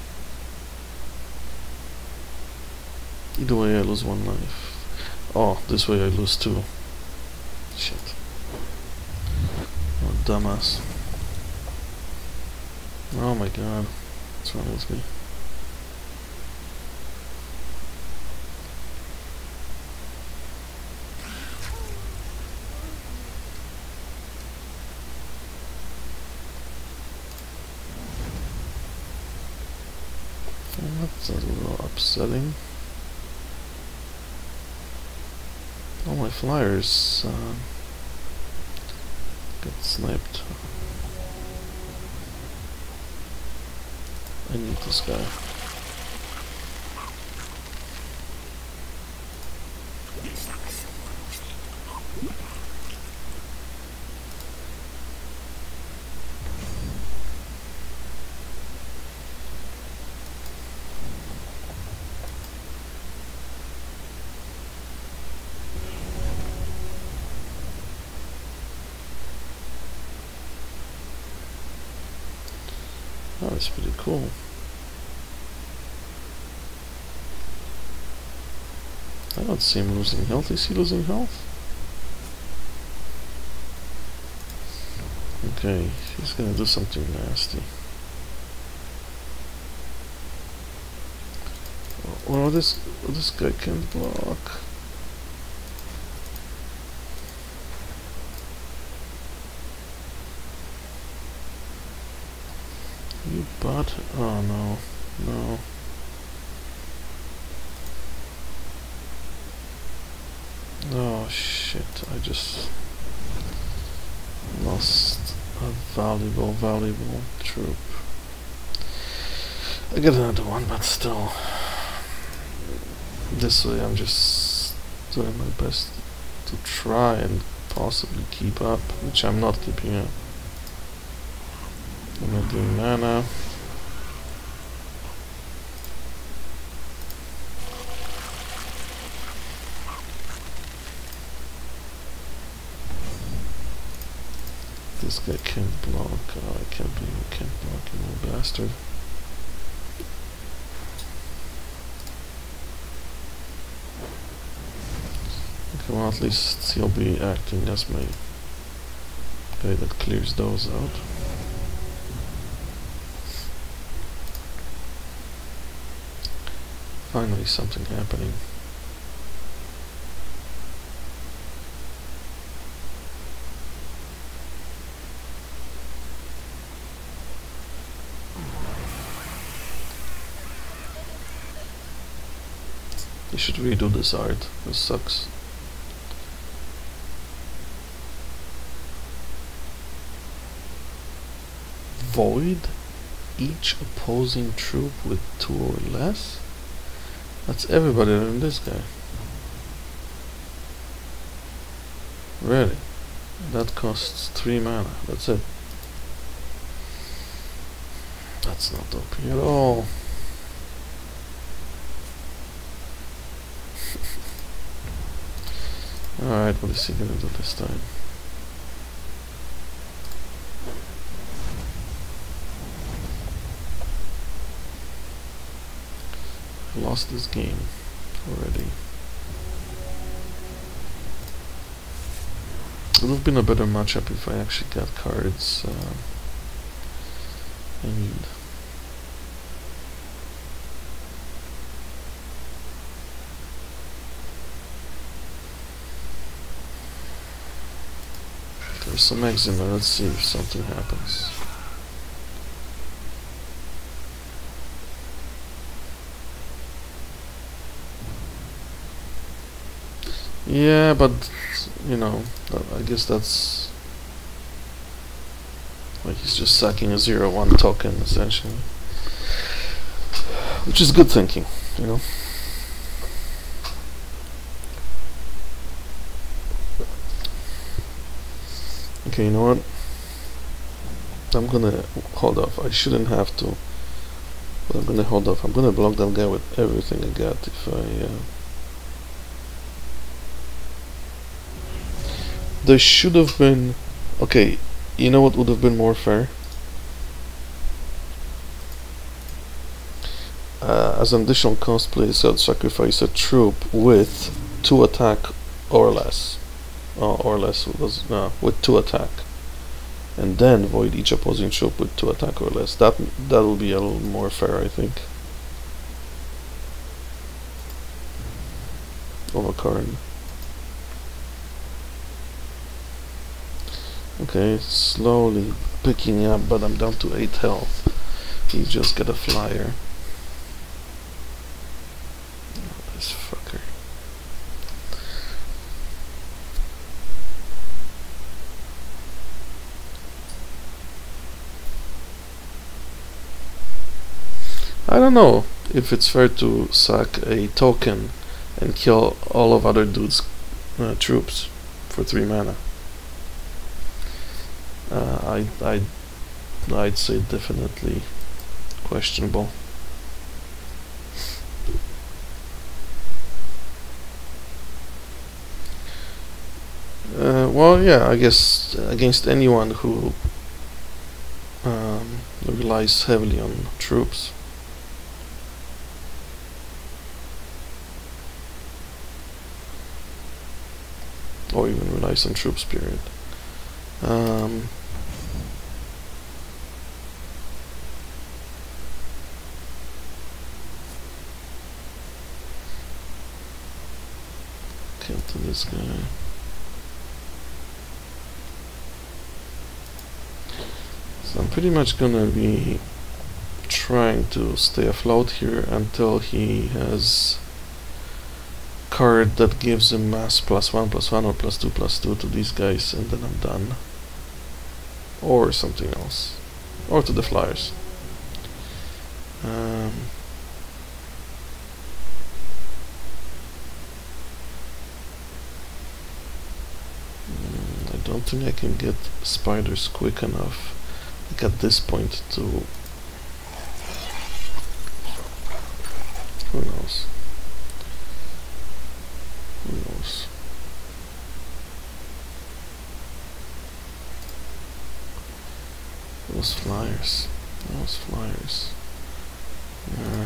Either way, I lose 1 life. Oh, this way I lose 2. Shit. Oh, dumbass. Oh my god. What's wrong with me? That's a little upsetting. All my flyers get sniped. I need this guy. Oh, that's pretty cool. I don't see him losing health. Is he losing health? Okay, he's gonna do something nasty. Oh, this guy can't block. You bot? Oh no, no. Oh shit, I just lost a valuable troop. I get another one, but still. This way I'm just doing my best to try and possibly keep up, which I'm not keeping up. I'm not doing mana. This guy can't block. Oh, I can't believe he can't block, you little bastard. Okay, well, at least he'll be acting as my guy that clears those out. Finally, something happening. You should redo this art. This sucks. Void each opposing troop with 2 or less? That's everybody than this guy. Really? That costs 3 mana. That's it. That's not OP at all. Alright, what is he gonna do this time? I lost this game already. It would have been a better matchup if I actually got cards I need. There's some eczema, let's see if something happens. Yeah, but you know, I guess that's like he's just sacking a 0/1 token essentially, which is good thinking, you know. Okay, you know what? I'm gonna hold off. I shouldn't have to, but I'm gonna hold off. I'm gonna block that guy with everything I got if I. There should have been. Okay, you know what would have been more fair? As an additional cost, please sacrifice a troop with 2 attack or less. Or less was with 2 attack, and then void each opposing troop with 2 attack or less. That will be a little more fair, I think. Over card. Okay, slowly picking up, but I'm down to 8 health. He just got a flyer. Oh, this fucker. I don't know if it's fair to sack a token and kill all of other dudes' troops for 3 mana. I'd say definitely questionable. Well, yeah, I guess against anyone who relies heavily on troops. Or even relies on troops, period. kill to this guy. So I'm pretty much gonna be trying to stay afloat here until he has card that gives him mass +1/+1 or +2/+2 to these guys, and then I'm done. Or something else. Or to the flyers. I don't think I can get spiders quick enough, like at this point, to... Who knows? Who knows? Those flyers. Those flyers. Yeah.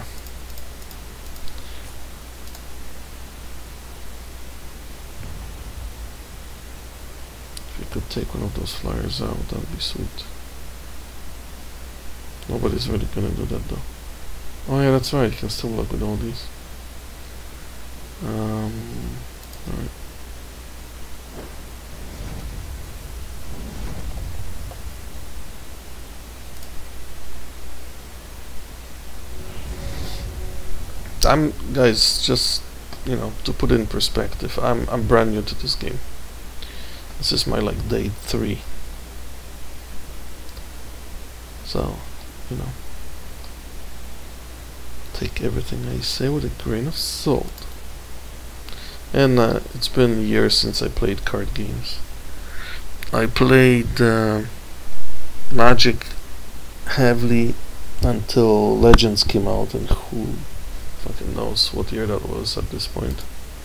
If you could take one of those flyers out, that would be sweet. Nobody's really gonna do that though. Oh yeah, that's right, you can still work with all these. Alright. Guys, just, you know, to put it in perspective, I'm brand new to this game. This is my like day 3. So, you know, take everything I say with a grain of salt. And it's been years since I played card games. I played Magic heavily until Legends came out, and who fucking knows what year that was at this point.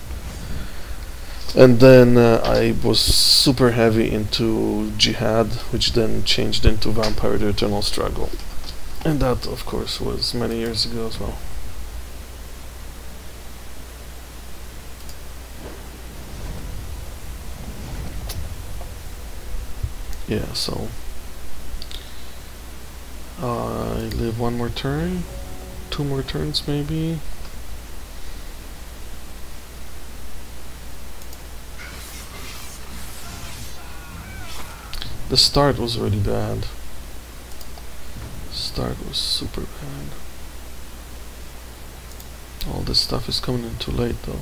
And then I was super heavy into Jihad, which then changed into Vampire: The Eternal Struggle. And that, of course, was many years ago as well. Yeah, so I live one more turn, 2 more turns maybe. The start was really bad. Start was super bad. All this stuff is coming in too late though.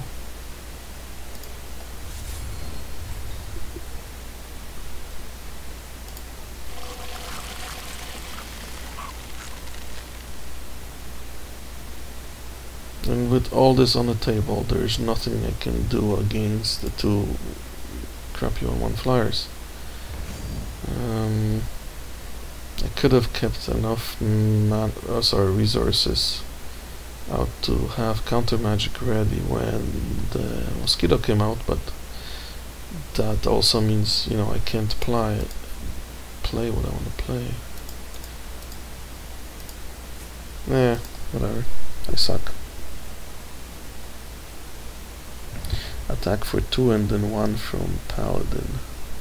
And with all this on the table, there's nothing I can do against the 2 crappy on 1 flyers. I could have kept enough resources out to have counter magic ready when the mosquito came out, but that also means, you know, I can't play what I want to play. Yeah, whatever. I suck. Attack for 2 and then 1 from Paladin.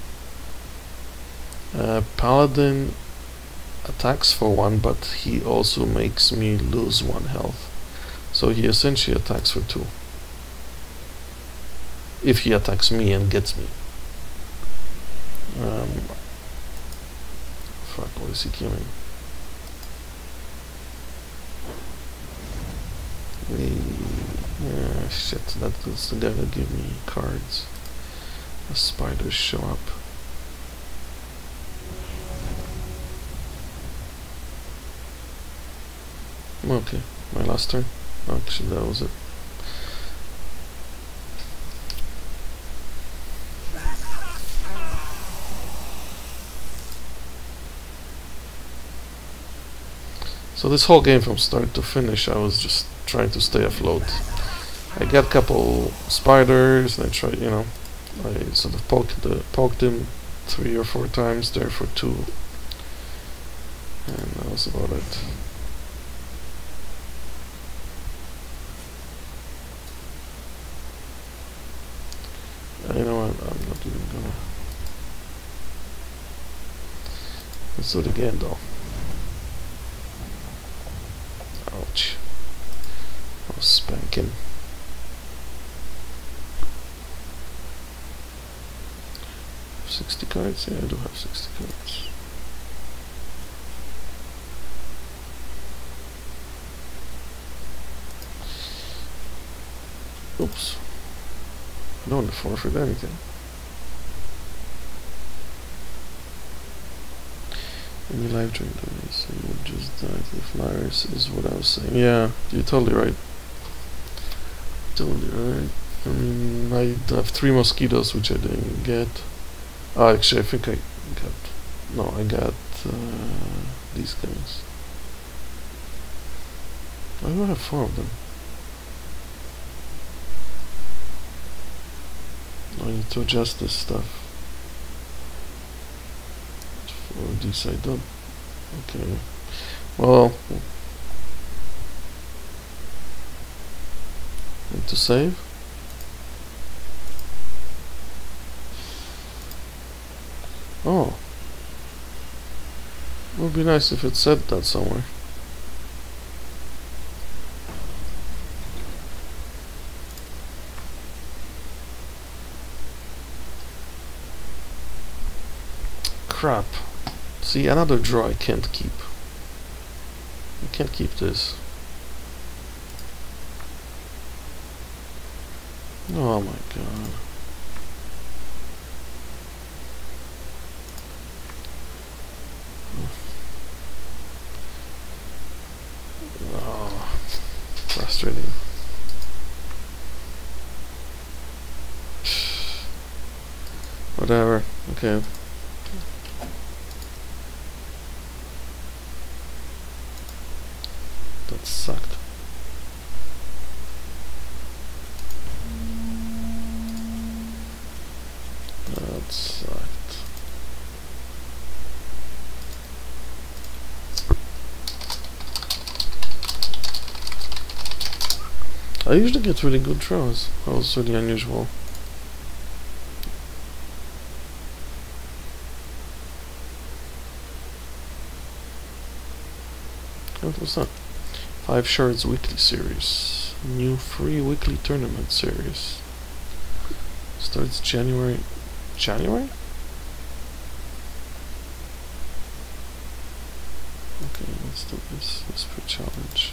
Paladin attacks for 1, but he also makes me lose 1 health. So he essentially attacks for 2. If he attacks me and gets me. Fuck, what is he killing? Yeah, shit, that was the guy that gave me cards. The spiders show up. Okay, my last turn. Actually, that was it. So this whole game from start to finish, I was just trying to stay afloat. I got a couple spiders, and I tried, you know, I sort of poked him 3 or 4 times there for 2. And that was about it. You know what, I'm not even gonna... Let's do it again though. Ouch. I was spanking. 60 cards? Yeah, I do have 60 cards. Oops. I don't want to forfeit anything. Any life during the race, you would just die to the flyers, is what I was saying. Yeah, you're totally right. Totally right. I mean, I have 3 mosquitoes, which I didn't get. Oh, actually, I think I got... No, I got these guys. Why do I have 4 of them? I need to adjust this stuff. For these I don't. Okay. Well... Need to save? Oh. It would be nice if it said that somewhere. Crap. See, another draw I can't keep. I can't keep this. Oh my god. Oh, frustrating. Whatever. Okay. That sucked. That sucked. I usually get really good draws. That was really unusual. What was that? 5 Shards Weekly Series. New free weekly tournament series. Starts January. January? Okay, let's do this. Whisper Challenge.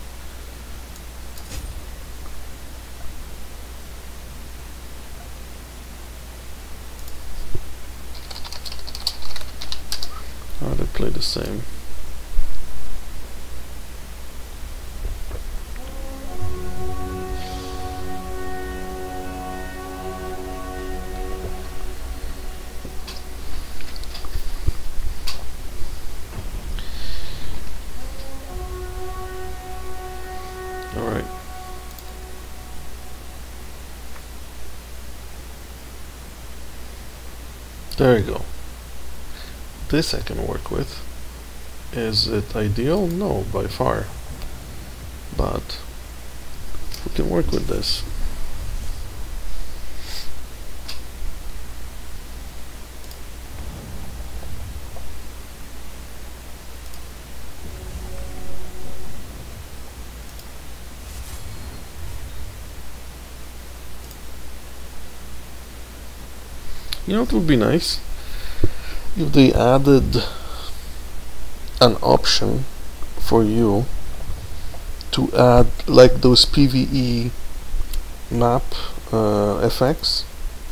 Oh, they play the same. Alright. There you go. This I can work with. Is it ideal? No, by far. But we can work with this. You know, it would be nice if they added an option for you to add like those PvE map effects.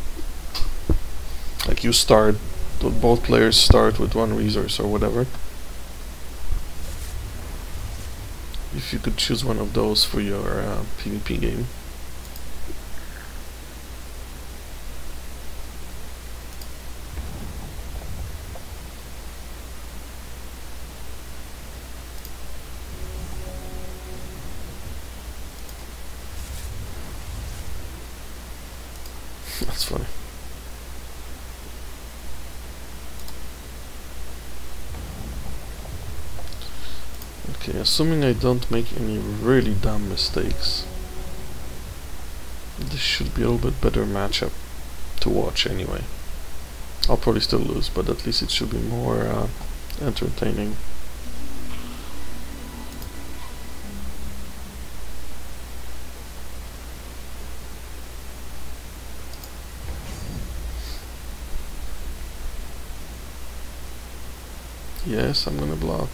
Like you start, both players start with 1 resource or whatever. If you could choose one of those for your PvP game. That's funny. Okay, assuming I don't make any really dumb mistakes, this should be a little bit better matchup to watch anyway. I'll probably still lose, but at least it should be more entertaining. Yes, I'm gonna block.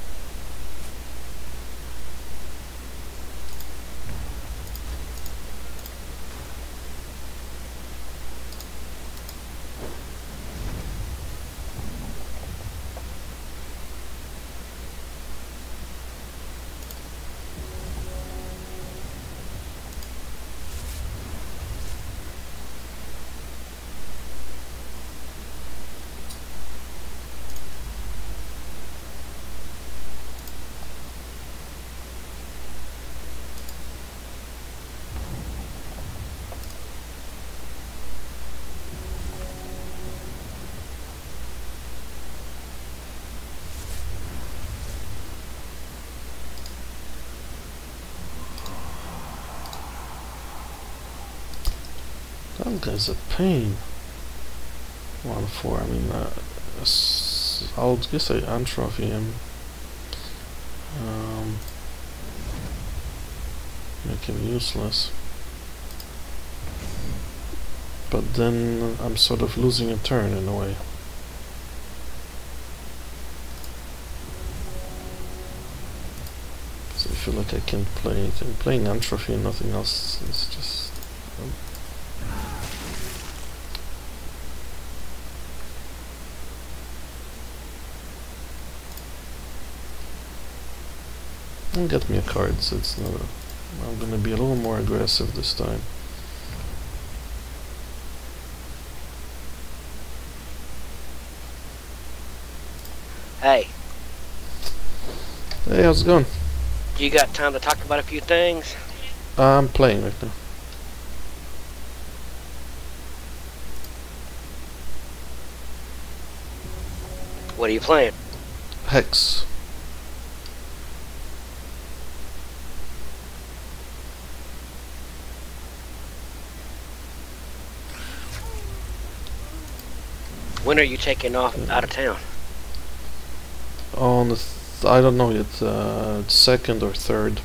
That guy's a pain. 1 4. I mean, I'll guess I untrophy him. Make him useless. But then I'm sort of losing a turn in a way. So I feel like I can't play anything. Playing Antrophy and nothing else is just... get me a card, so it's not a... I'm gonna be a little more aggressive this time. Hey. Hey, how's it going? You got time to talk about a few things? I'm playing right now. What are you playing? Hex. When are you taking off out of town? On the I don't know yet, 2nd or 3rd.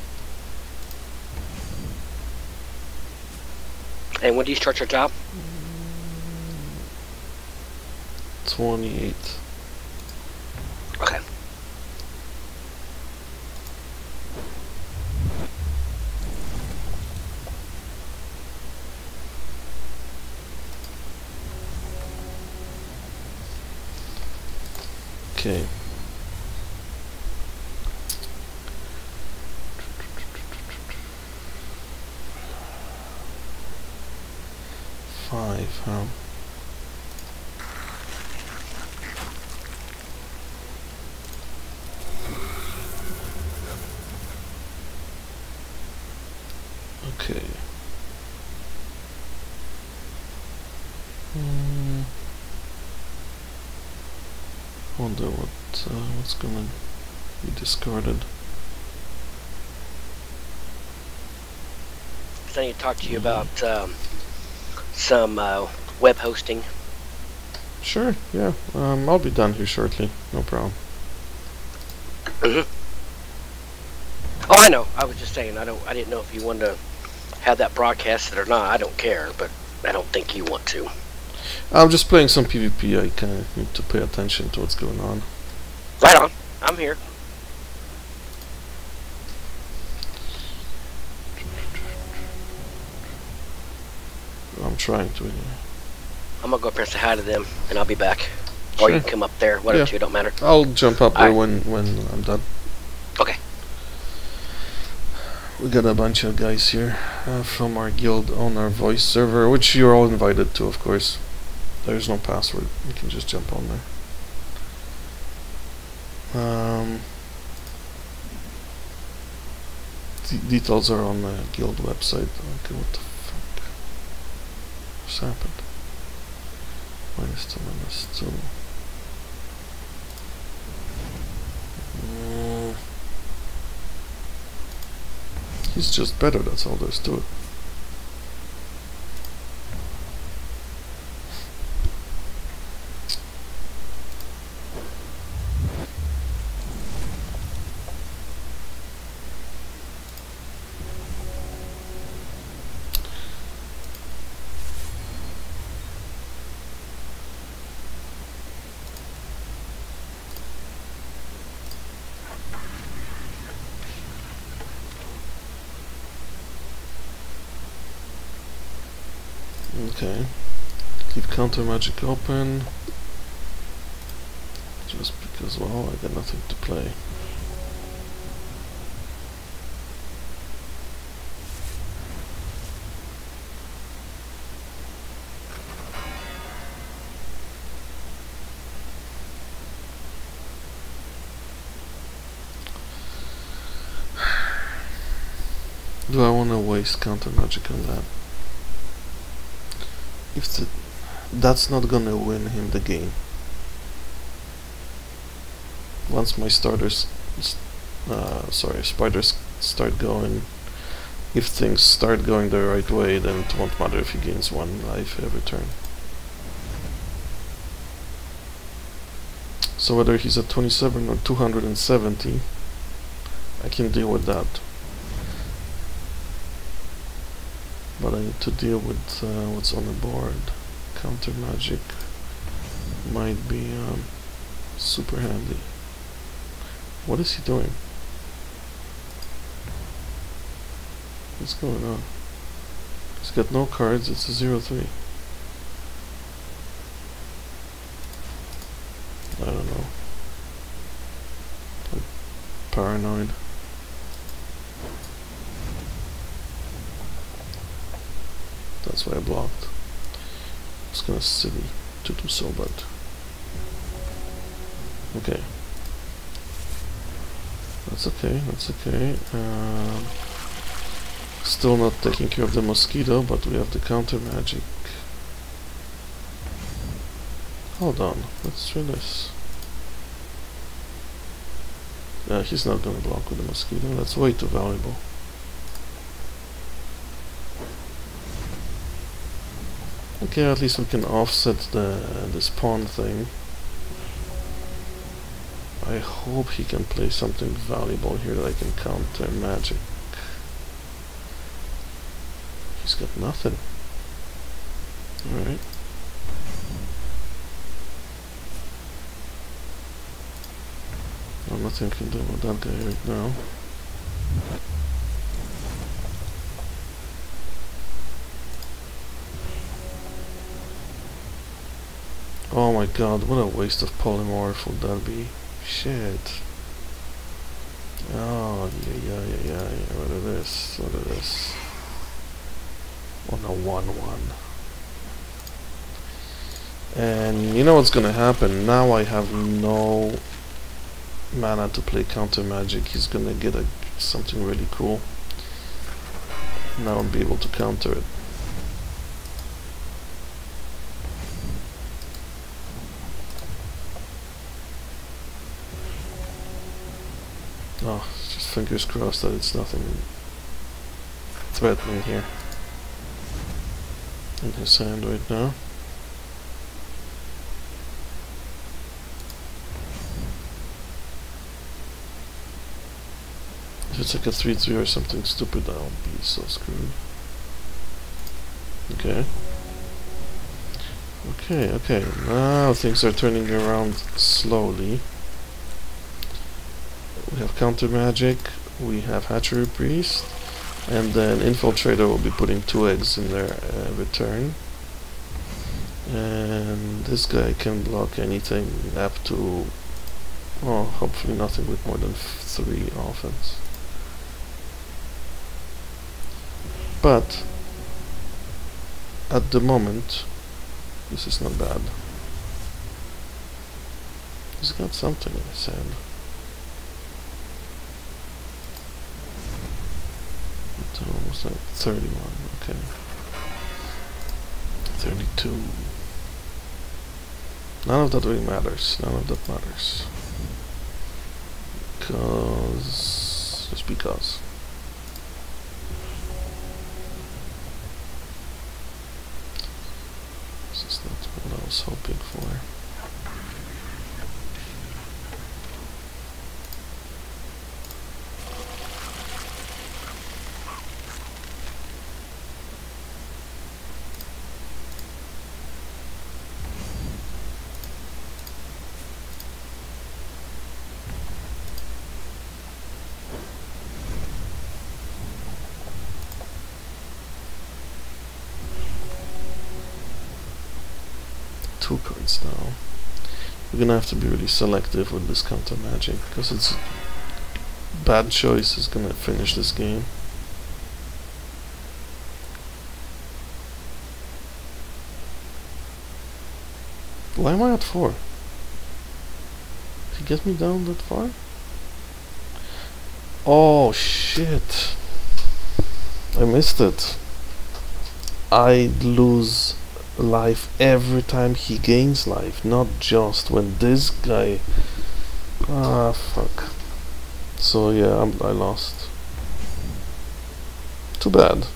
And when do you start your job? 28. Okay. Okay. Five, huh? Okay. Wonder what's gonna be discarded. So I need to talk to you about some web hosting. Sure, yeah. I'll be done here shortly. No problem. Oh, I know. I was just saying. I didn't know if you wanted to have that broadcasted or not. I don't care, but I don't think you want to. I'm just playing some PvP. I kind of need to pay attention to what's going on. Right on. I'm here. I'm trying to. I'm gonna go up there and say hi to them, and I'll be back. Or you can come up there. Whatever, you don't matter. I'll jump up there Alright. when I'm done. Okay. We got a bunch of guys here from our guild on our voice server, which you're all invited to, of course. There's no password. You can just jump on there. Details are on the guild website. Okay, what the fuck? What's happened? -2. He's just better, that's all there's to it. Okay. Keep counter magic open. Just because, well, I got nothing to play. Do I want to waste counter magic on that? If that's not gonna win him the game. Once my spiders start going, if things start going the right way, then it won't matter if he gains 1 life every turn. So whether he's at 27 or 270, I can deal with that. But I need to deal with what's on the board. Counter magic might be super handy. What is he doing? What's going on? He's got no cards, it's a 0-3. I don't know. I'm paranoid. That's why I blocked. It's kinda silly to do so, but okay. That's okay, that's okay. Still not taking care of the mosquito, but we have the counter magic. Hold on, let's try this. He's not gonna block with the mosquito, that's way too valuable. Okay, at least we can offset this pawn thing. I hope he can play something valuable here that I can counter magic. He's got nothing. Alright. Well, nothing I can do with that guy right now. Oh my god, what a waste of polymorph would that be. Shit. Oh, yeah. What is this? What is this? On a 1-1. And you know what's gonna happen? Now I have no mana to play counter magic. He's gonna get something really cool. Now I'll be able to counter it. Oh, just fingers crossed that it's nothing threatening here in his hand right now. If it's like a 3-3 or something stupid, I'll be so screwed. Okay. Okay, now things are turning around slowly. We have counter magic, we have hatchery priest, and then infiltrator will be putting 2 eggs in their return. And this guy can block anything up to, well, hopefully nothing with more than 3 offense. But at the moment, this is not bad. He's got something in his hand. Almost like 31, okay. 32. None of that really matters. None of that matters. Just because. This is not what I was hoping for. 2 cards now. We're gonna have to be really selective with this counter magic, because it's bad choice is gonna finish this game. Why am I at 4? Did he get me down that far? Oh shit! I missed it. I lose life every time he gains life, not just when this guy... Ah, fuck. So yeah, I lost. Too bad.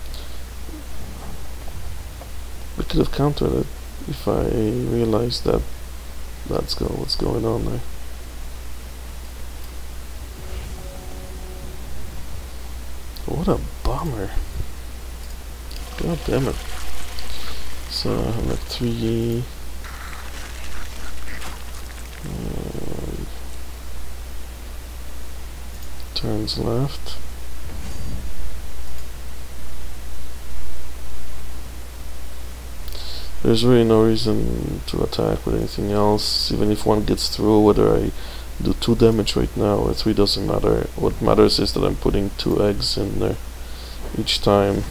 We could have countered it if I realized that what's going on there. What a bummer. God damn it. So I'm at 3. Turns left. There's really no reason to attack with anything else. Even if one gets through, whether I do 2 damage right now or 3 doesn't matter. What matters is that I'm putting 2 eggs in there each time.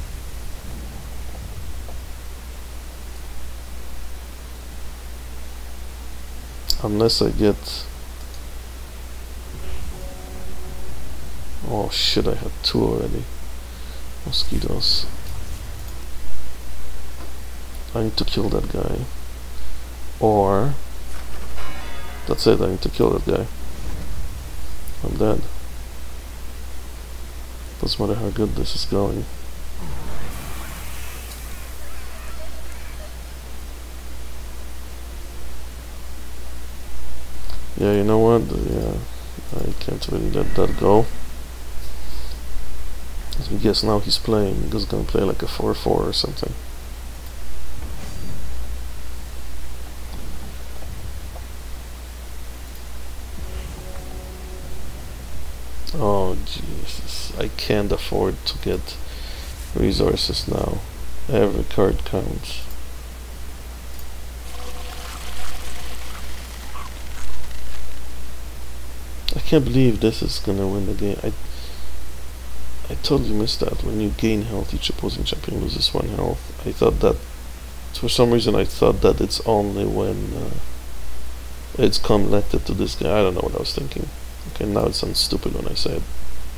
Unless I get... Oh shit, I had 2 already. Mosquitoes. I need to kill that guy. Or... That's it, I need to kill that guy. I'm dead. Doesn't matter how good this is going. Yeah, you know what? Yeah, I can't really let that go. I guess now he's playing. He's gonna play like a 4-4 or something. Oh Jesus, I can't afford to get resources now. Every card counts. I can't believe this is gonna win the game. I totally missed that. When you gain health, each opposing champion loses 1 health. I thought that, for some reason I thought that it's only when it's connected to this guy. I don't know what I was thinking. Okay, now it sounds stupid when I say it.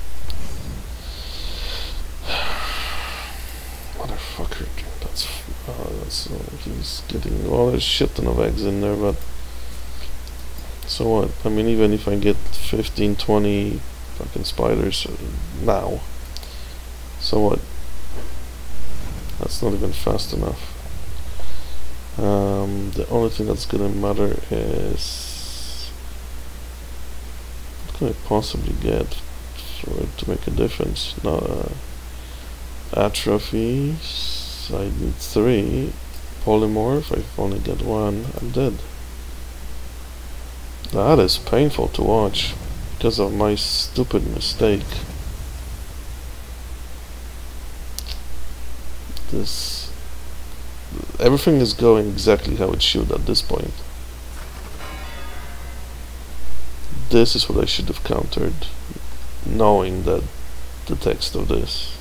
Motherfucker, that's he's getting all this shit ton of eggs in there, but so what? I mean, even if I get 15, 20 fucking spiders now, so what? That's not even fast enough. The only thing that's gonna matter is what can I possibly get for it to make a difference? No, atrophies. I need 3. Polymorph. I've only got 1. I'm dead. That is painful to watch because of my stupid mistake. Everything is going exactly how it should at this point. This is what I should have countered, knowing that the text of this.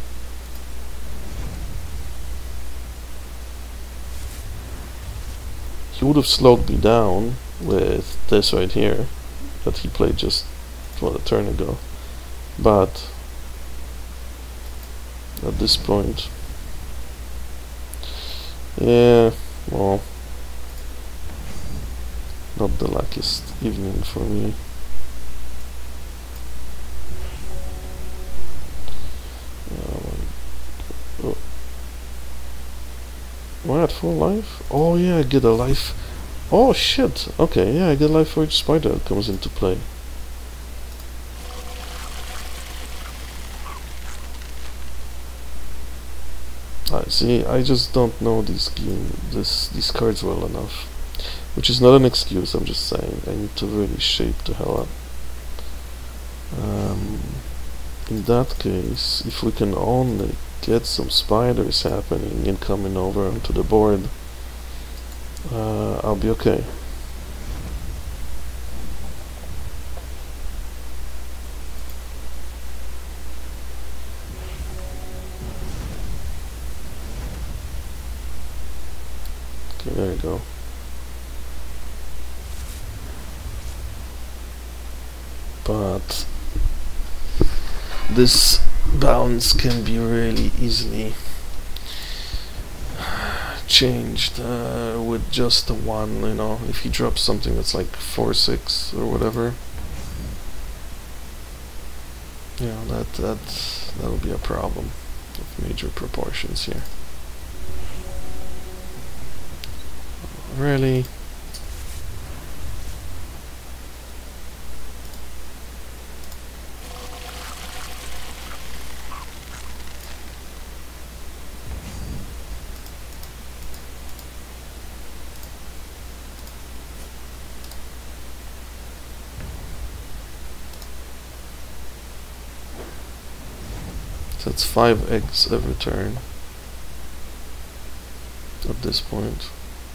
He would have slowed me down with this right here that he played just a turn ago, but at this point, yeah, well, not the luckiest evening for me. Oh. Am I at full life? Oh yeah, I get a life. Oh shit, okay, yeah, I get life for each spider that comes into play. See, I just don't know these cards well enough. Which is not an excuse, I'm just saying, I need to really shape the hell up. In that case, if we can only get some spiders happening and coming over onto the board, I'll be okay. Okay, there you go. But this bounce can be really easily changed with just the one, you know, if he drops something that's like 4-6 or whatever, you know, that'll be a problem of major proportions here. Really? That's 5 eggs every turn at this point.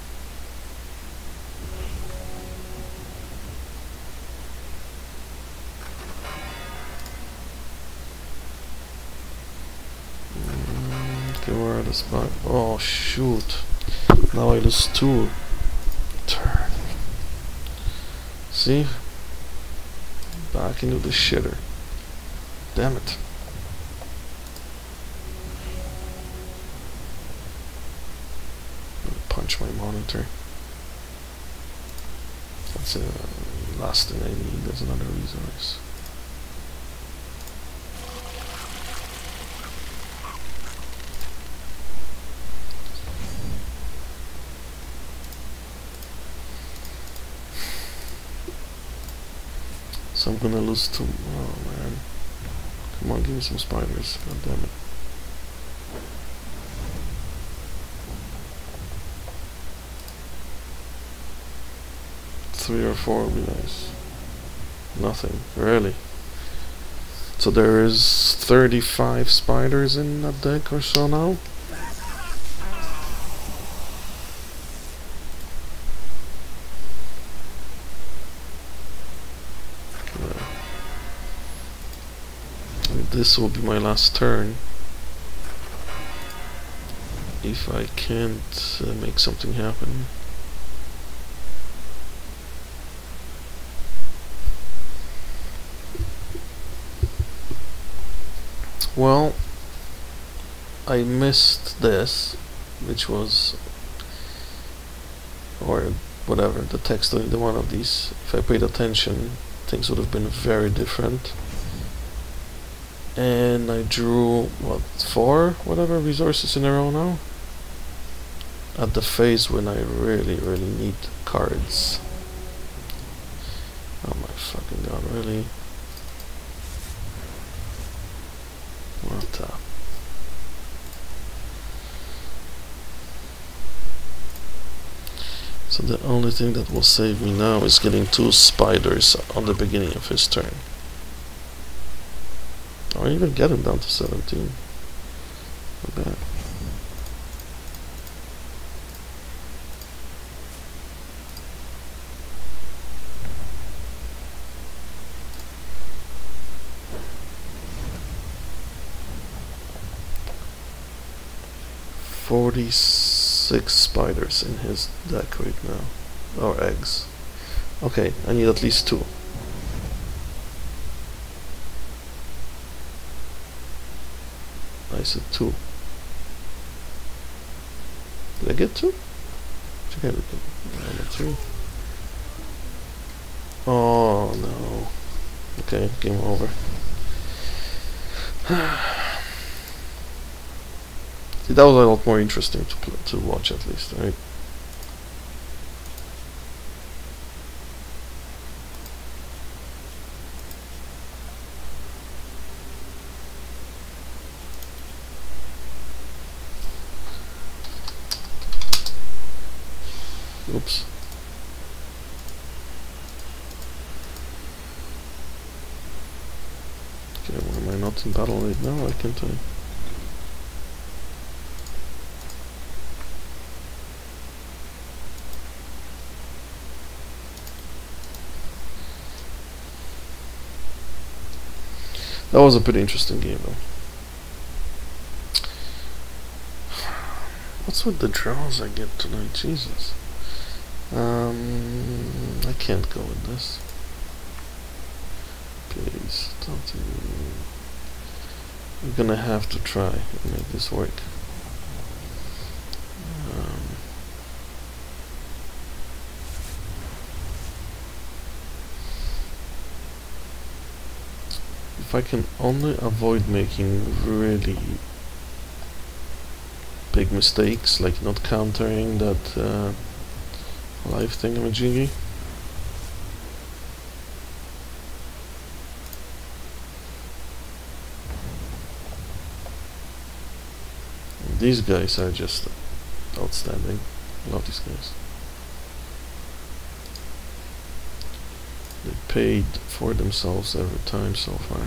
Okay, where are the spots? Oh shoot! Now I lose 2 turn. See? Back into the shitter. Damn it. Punch my monitor. That's the last thing I need. There's another resource. So I'm gonna lose 2. Oh man. Come on, give me some spiders. God damn it. Three or 4 would be nice. Nothing, really. So there is 35 spiders in that deck or so now. This will be my last turn. If I can't make something happen. Well, I missed this, which was, or whatever, the text of the one of these. If I paid attention, things would have been very different. And I drew, what, 4, whatever, resources in a row now? At the phase when I really need cards. Oh my fucking god, really? What the? So the only thing that will save me now is getting 2 spiders on the beginning of his turn. Or even get him down to 17. Not bad. "46 spiders in his deck right now. Or eggs. Okay, I need at least 2. I said 2. Did I get 2? Check out number 3. Oh no. Okay, game over. See, that was a lot more interesting to watch at least, right? Oops. Okay, why am I not in battle right now? Why can't I? That was a pretty interesting game though. What's with the draws I get tonight? Jesus. I can't go with this. Please, don't even... I'm gonna have to try and make this work. If I can only avoid making really big mistakes, like not countering that life thingamajiggy. These guys are just outstanding. I love these guys. They paid for themselves every time so far.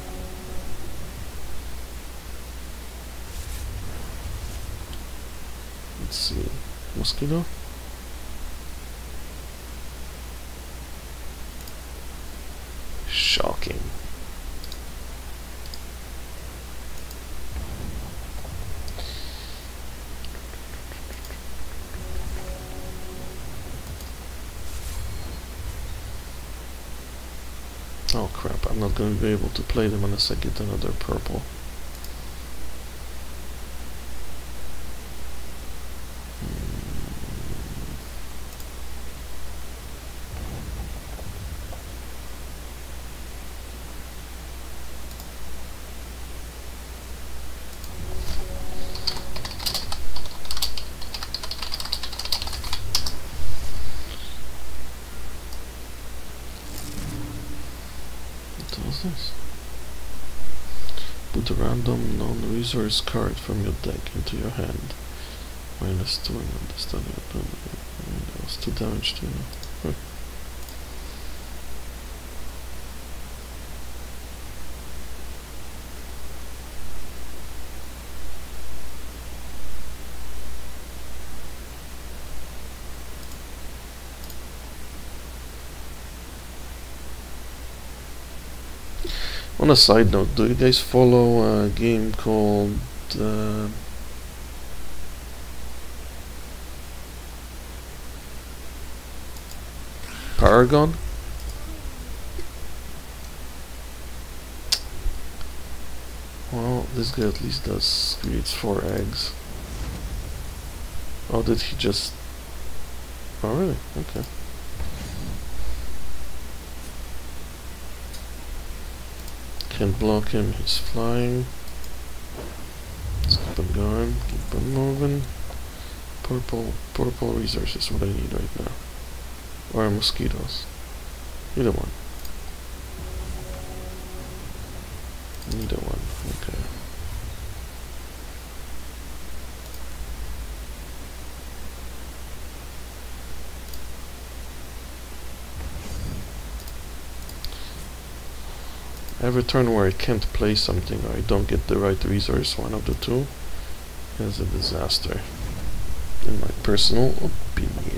Let's see. Mosquito? Shocking. Oh crap, I'm not going to be able to play them unless I get another purple. Put a random non-resource card from your deck into your hand. -2 and understand it. That was 2 damage to you. On a side note, do you guys follow a game called Paragon? Well, this guy at least creates 4 eggs. Oh, did he just... Oh, really? Okay. Can't block him, he's flying. Let's keep him going, keep him moving. Purple resources, what I need right now. Or mosquitoes. Either one. Neither one, okay. Every turn where I can't play something or I don't get the right resource, one of the two, is a disaster, in my personal opinion.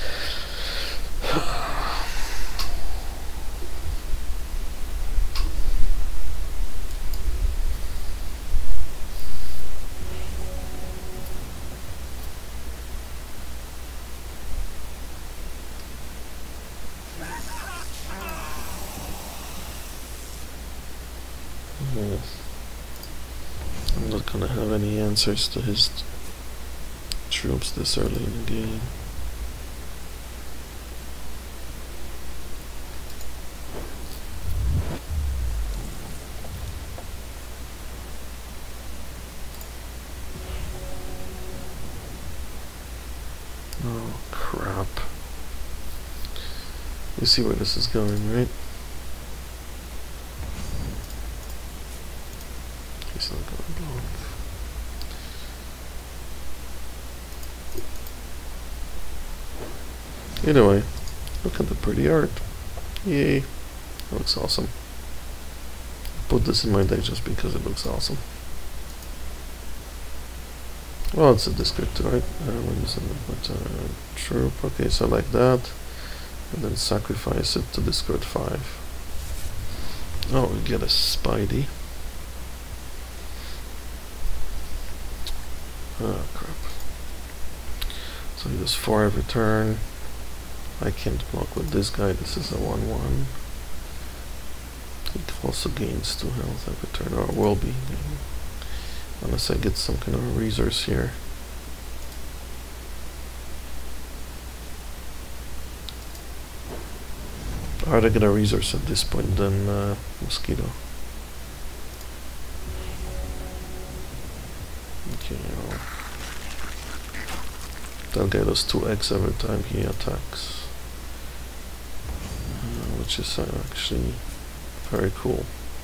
I'm not gonna have any answers to his troops this early in the game. Oh crap. You see where this is going, right? He's not gonna block. Either way, look at the pretty art. Yay. That looks awesome. Put this in my deck just because it looks awesome. Well, it's a descriptor, right? When is it? Troop. Okay, so like that. And then sacrifice it to discard 5. Oh, we get a Spidey. Oh crap. So he does 4 every turn. I can't block with this guy, this is a 1-1. He also gains 2 health every turn, or will be. Unless I get some kind of a resource here. I'd rather get a resource at this point than Mosquito. Okay, that'll get us 2 eggs every time he attacks. Which is actually very cool.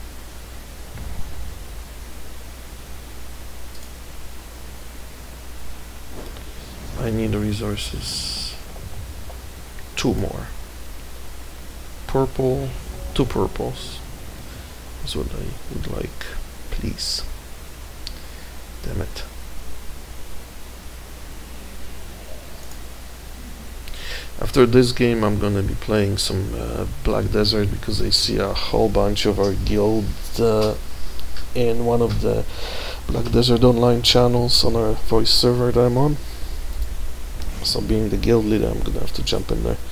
I need the resources. 2 more. Purple, 2 purples. That's what I would like, please. Damn it. After this game I'm gonna be playing some Black Desert, because I see a whole bunch of our guild in one of the Black Desert online channels on our voice server that I'm on. So being the guild leader, I'm gonna have to jump in there.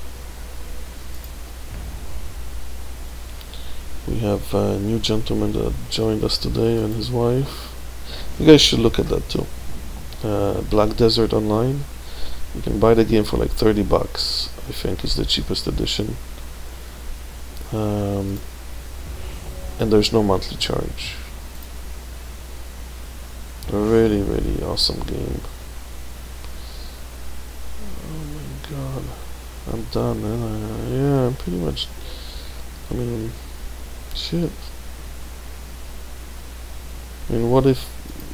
We have a new gentleman that joined us today and his wife. You guys should look at that too. Black Desert Online. You can buy the game for like 30 bucks. I think is the cheapest edition. And there's no monthly charge. A really, really awesome game. Oh my god. I'm done, man. Yeah, I'm pretty much... I mean... Shit. I mean, what if...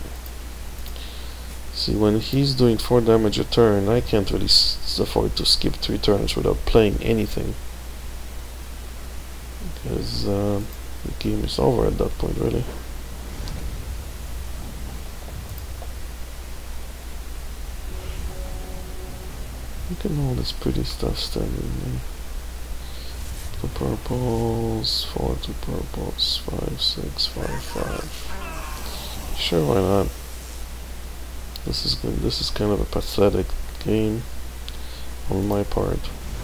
See, when he's doing 4 damage a turn, I can't really afford to skip 3 turns without playing anything. Because the game is over at that point, really. Look at all this pretty stuff standing there. 2 purples, 4 2 purples, 5 6 5 5. Sure, why not? This is good. This is kind of a pathetic game on my part.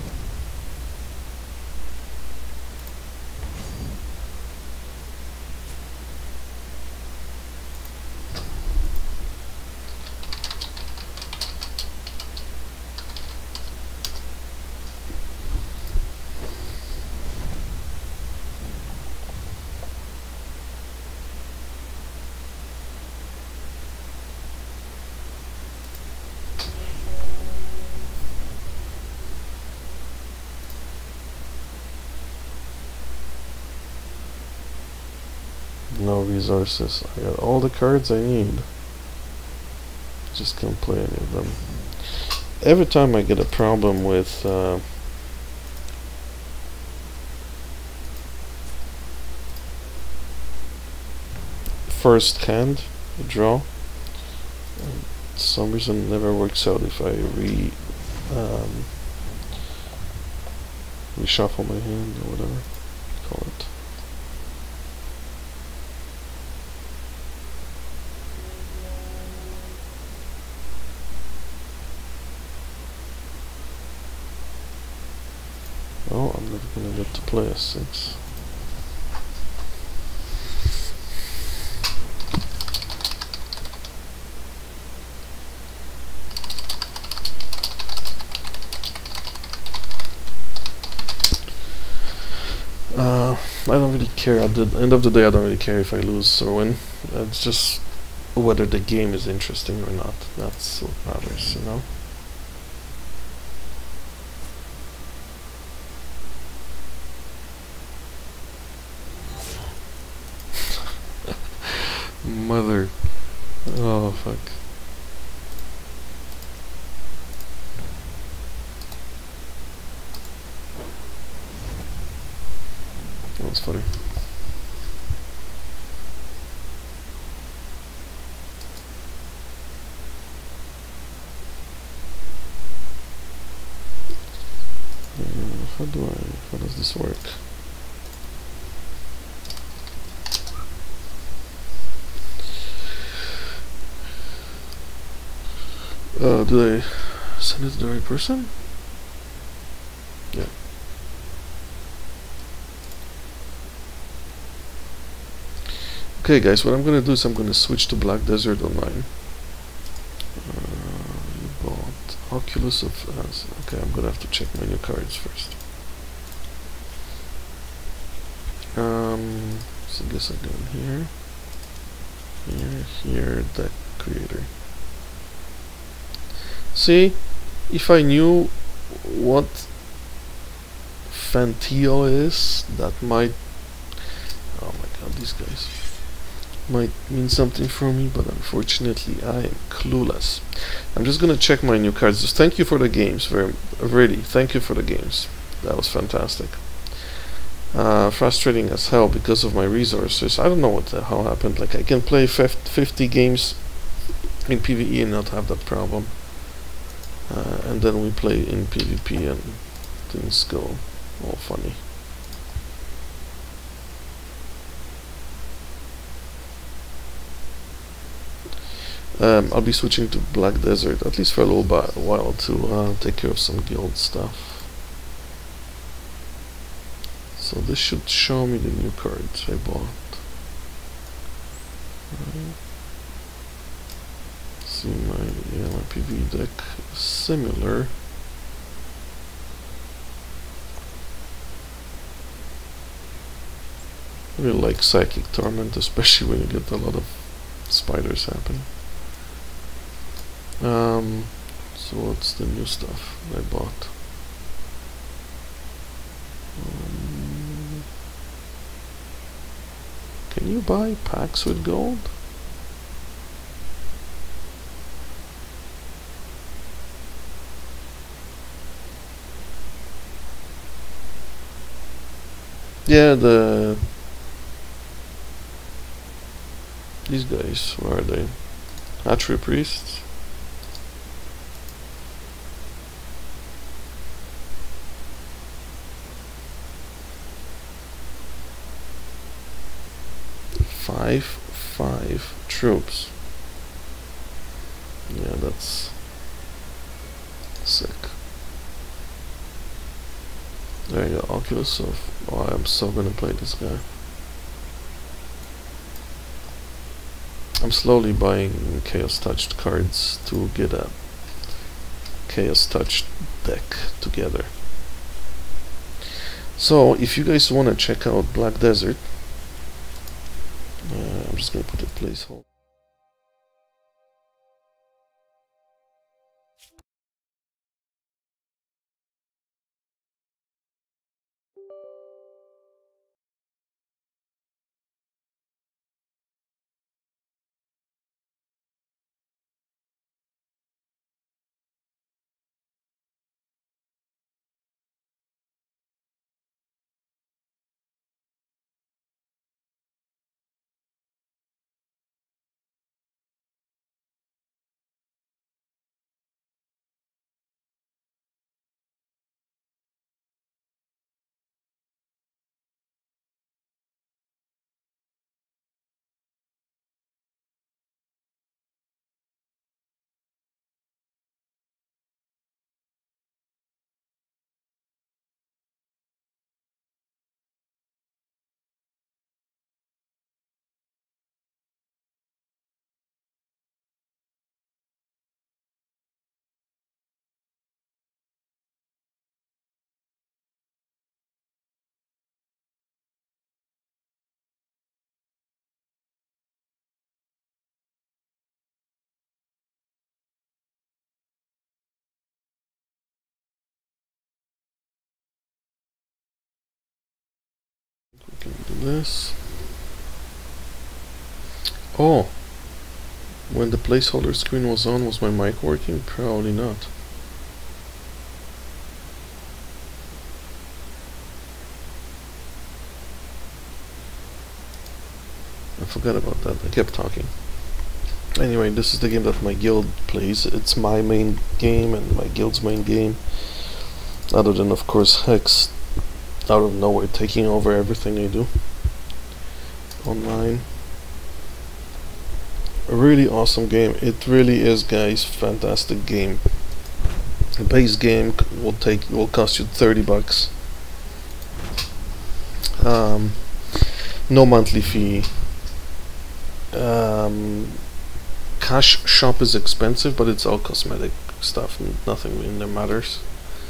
No resources. I got all the cards I need. Just can't play any of them. Every time I get a problem with first hand, a draw, for some reason it never works out if I reshuffle my hand or whatever you call it. Oh, I'm never gonna get to play a 6. I don't really care. At the end of the day, I don't really care if I lose or win. It's just whether the game is interesting or not. That's what matters, you know? Mother. Oh, fuck. That was funny. How does this work? Did I send it to the right person? Yeah. Okay guys, what I'm gonna do is I'm gonna switch to Black Desert Online. You bought Oculus of okay, I'm gonna have to check my new cards first. So I guess I go in here, deck creator. See, if I knew what Fantio is, that might, oh my god, these guys might mean something for me, but unfortunately I am clueless. I'm just gonna check my new cards. Just thank you for the games, really, thank you for the games. That was fantastic. Frustrating as hell because of my resources. I don't know what the hell happened. Like, I can play 50 games in PvE and not have that problem. And then we play in PvP and things go all funny. I'll be switching to Black Desert, at least for a little while, to take care of some guild stuff. So this should show me the new cards I bought. See my PvE deck is similar. I really like Psychic Torment, especially when you get a lot of spiders happening. So what's the new stuff I bought? Can you buy packs with gold? Yeah, these guys, where are they? Hatchery Priests? Five troops. Yeah, that's sick. There you go, Oculus of... Oh, I'm so gonna play this guy. I'm slowly buying Chaos Touched cards to get a Chaos Touched deck together. So, if you guys wanna check out Black Desert, I'm just gonna put a placeholder. We can do this. Oh, when the placeholder screen was on, was my mic working? Probably not. I forgot about that. I kept talking. Anyway, this is the game that my guild plays. It's my main game and my guild's main game. Other than, of course, Hex out of nowhere taking over everything I do online. A really awesome game. It really is, guys. Fantastic game. The base game will cost you $30. No monthly fee. Cash shop is expensive, but it's all cosmetic stuff. Nothing in there matters.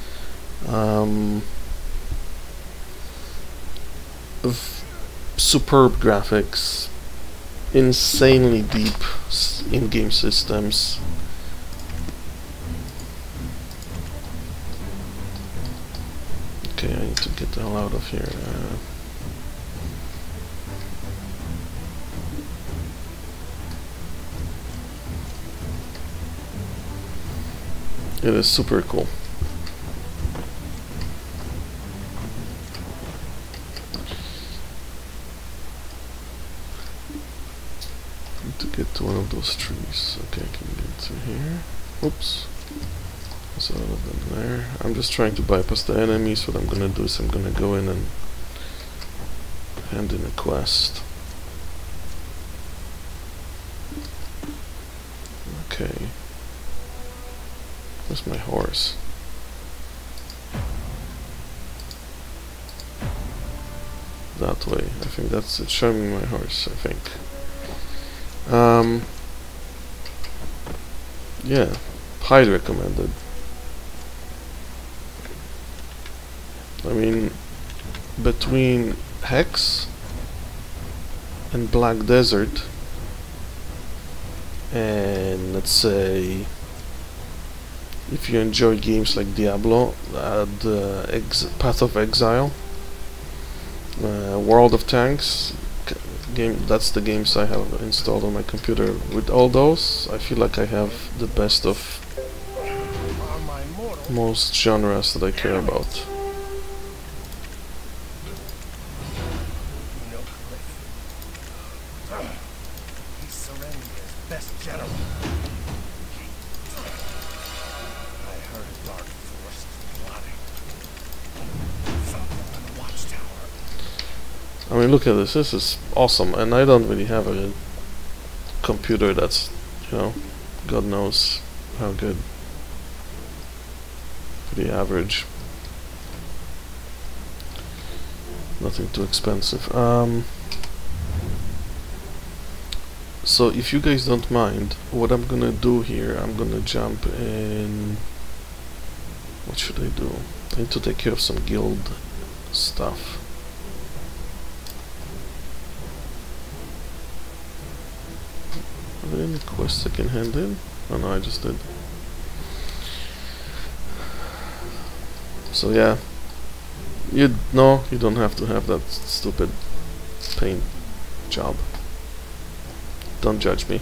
Superb graphics, insanely deep in-game systems. Okay, I need to get the hell out of here. It is super cool. Need to get to one of those trees. Okay, I can get to here. Oops. So there. I'm just trying to bypass the enemies. What I'm gonna do is I'm gonna go in and hand in a quest. Okay. Where's my horse? That way. I think that's it. Show me my horse, I think. Yeah. Highly recommended. I mean, between Hex and Black Desert and, let's say, if you enjoy games like Diablo, Path of Exile, World of Tanks, that's the games I have installed on my computer. With all those, I feel like I have the best of most genres that I care about. I mean, look at this. This is awesome, and I don't really have a computer that's, you know, God knows how good. Pretty average. Nothing too expensive. So if you guys don't mind, what I'm gonna do here, I'm gonna jump in. What should I do? I need to take care of some guild stuff. Are there any quests I can hand in? Oh no, I just did. So yeah, you don't have to have that stupid paint job. Don't judge me.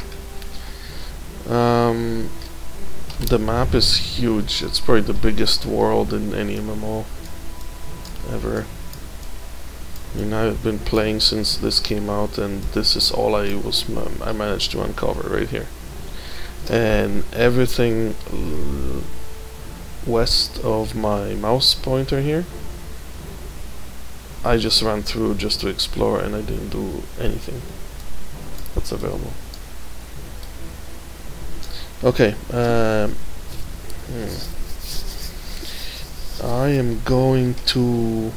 The map is huge. It's probably the biggest world in any MMO ever. I mean, I've been playing since this came out, and this is all I managed to uncover right here. And everything west of my mouse pointer here, I just ran through just to explore, and I didn't do anything that's available. Okay, I am going to...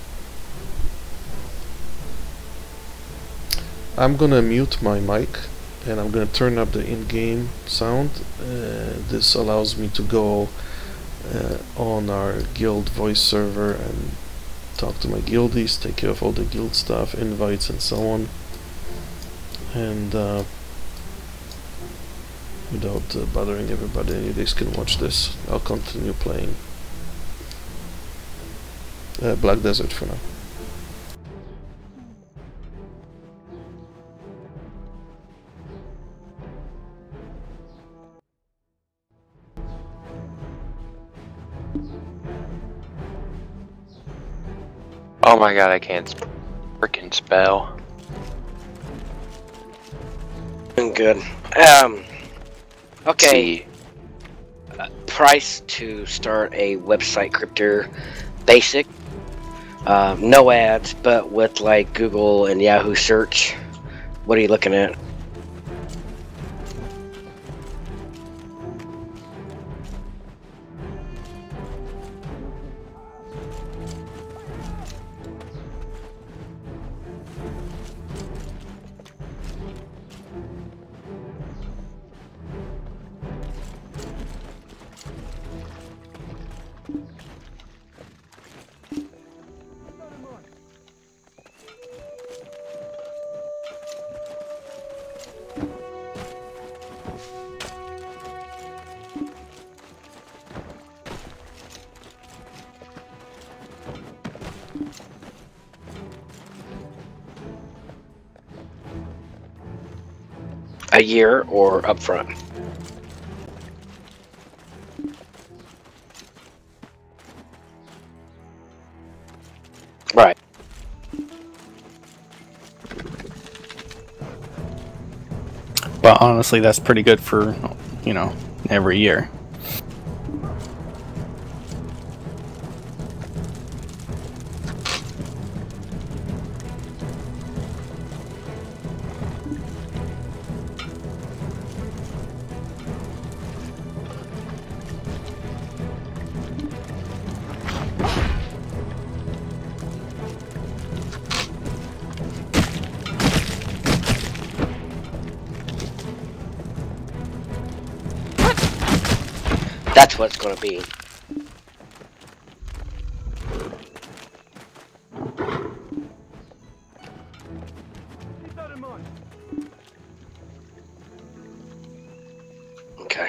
I'm gonna mute my mic, and I'm gonna turn up the in-game sound. This allows me to go on our guild voice server and talk to my guildies, take care of all the guild stuff, invites and so on, and without bothering everybody. And you guys can watch this. I'll continue playing Black Desert for now. Oh my god, I can't freaking spell. Good. Okay. Price to start a website crypter, basic. No ads, but with like Google and Yahoo search. What are you looking at? A year or upfront? Right. But honestly, that's pretty good for, you know, every year. That's what it's going to be. Okay.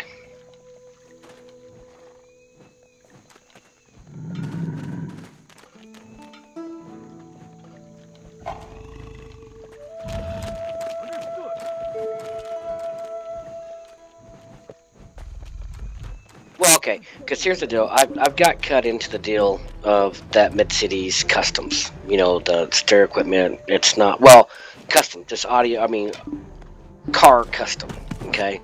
Well, okay, because here's the deal. I've got cut into the deal of that Mid-Cities Customs. You know, the stereo equipment. It's not, well, custom, just audio, I mean, car custom, okay?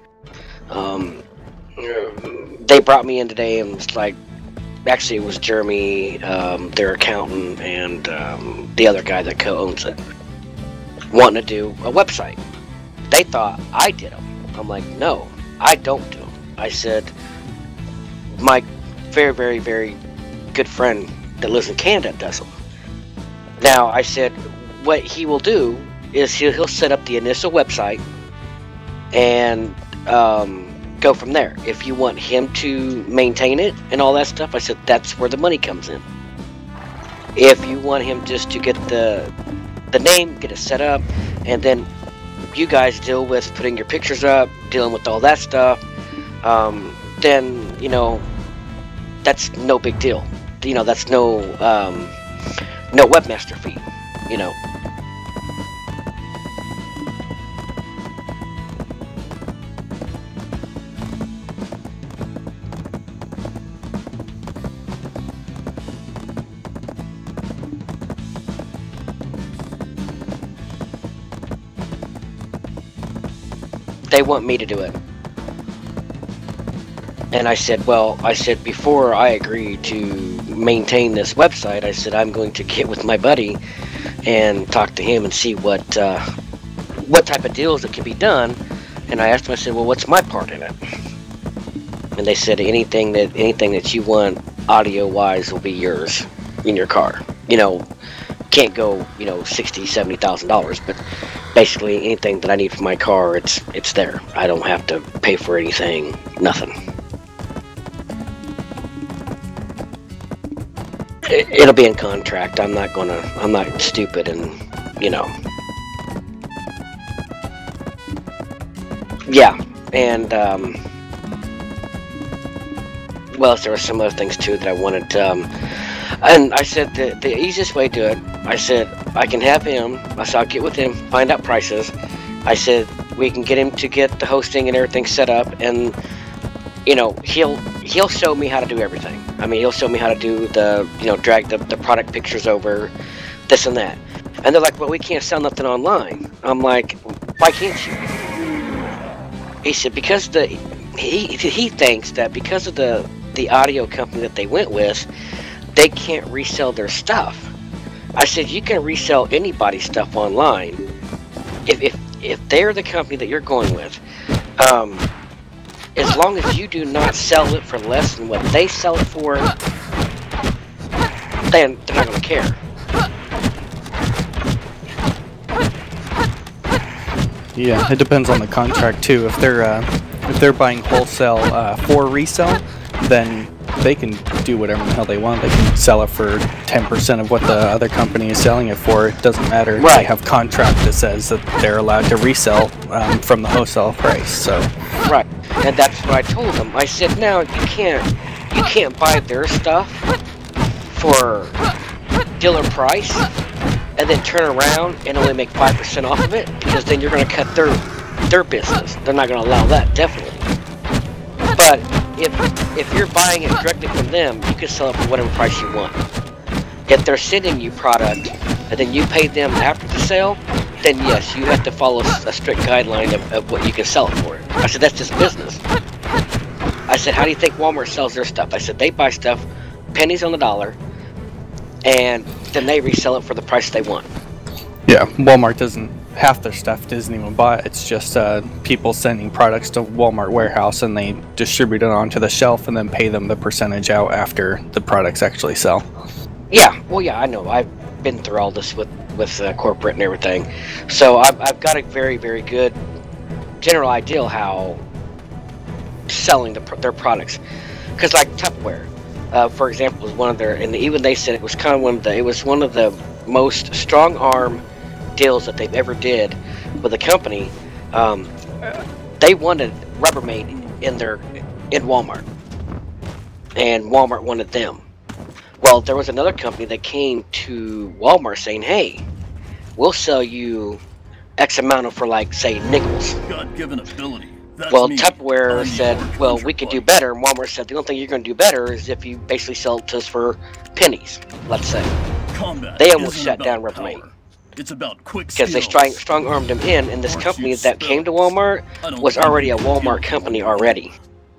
They brought me in today and was like, actually it was Jeremy, their accountant, and the other guy that co-owns it, wanting to do a website. They thought I did them. I'm like, no, I don't do them. I said, my very, very, very good friend that lives in Canada does them. Now, I said, what he will do is he'll set up the initial website and go from there. If you want him to maintain it and all that stuff, I said, that's where the money comes in. If you want him just to get the name, get it set up, and then you guys deal with putting your pictures up, dealing with all that stuff, then, you know, that's no big deal. You know, that's no webmaster fee, you know. They want me to do it. And I said, well, before I agree to maintain this website, I said, I'm going to get with my buddy and talk to him and see what type of deals that can be done. And I asked him, I said, well, what's my part in it? And they said, anything that you want audio-wise will be yours in your car. You know, can't go, you know, $60,000, $70,000, but basically anything that I need for my car, it's there. I don't have to pay for anything, nothing. It'll be in contract. I'm not stupid and, you know. Yeah, and, well, there were some other things too that I wanted, and I said the easiest way to do it, I said, I can have him, I said, I'll get with him, find out prices. I said, we can get him to get the hosting and everything set up, and, you know, he'll show me how to do everything. I mean, he'll show me how to do the, you know, drag the product pictures over, this and that. And they're like, well, we can't sell nothing online. I'm like, why can't you? He said, because he thinks that because of the audio company that they went with, they can't resell their stuff. I said, you can resell anybody's stuff online. If they're the company that you're going with, as long as you do not sell it for less than what they sell it for, then they're not going to care. Yeah, it depends on the contract too. If they're buying wholesale for resale, then they can do whatever the hell they want. They can sell it for 10% of what the other company is selling it for. It doesn't matter. Right. They have contract that says that they're allowed to resell from the wholesale price. So. Right, and that's what I told them. I said, now you can't buy their stuff for dealer price and then turn around and only make 5% off of it, because then you're going to cut their their business. They're not going to allow that, definitely. But if you're buying it directly from them, you can sell it for whatever price you want. If they're sending you product and then you pay them after the sale, then yes, you have to follow a strict guideline of what you can sell it for. I said, that's just business. I said, how do you think Walmart sells their stuff? I said, they buy stuff pennies on the dollar, and then they resell it for the price they want. Yeah, Walmart doesn't, half their stuff doesn't even buy it. It's just people sending products to Walmart warehouse, and they distribute it onto the shelf and then pay them the percentage out after the products actually sell. Yeah, well, yeah, I know. I've been through all this with corporate and everything, so I've got a very, very good general idea how selling their products. Because like Tupperware, for example, was one of their, and even they said it was kind of one of the most strong arm deals that they've ever did with a company. They wanted Rubbermaid in Walmart, and Walmart wanted them. Well, there was another company that came to Walmart saying, hey, we'll sell you X amount of for, like, say, nickels. God-given ability. That's well, me. Tupperware said, well, we could do better, and Walmart said, the only thing you're going to do better is if you basically sell it to us for pennies, let's say. Combat They almost isn't shut about down Rubbermaid. power. It's about quick Because they strong-armed them in, and this company that came to Walmart was already a Walmart company already.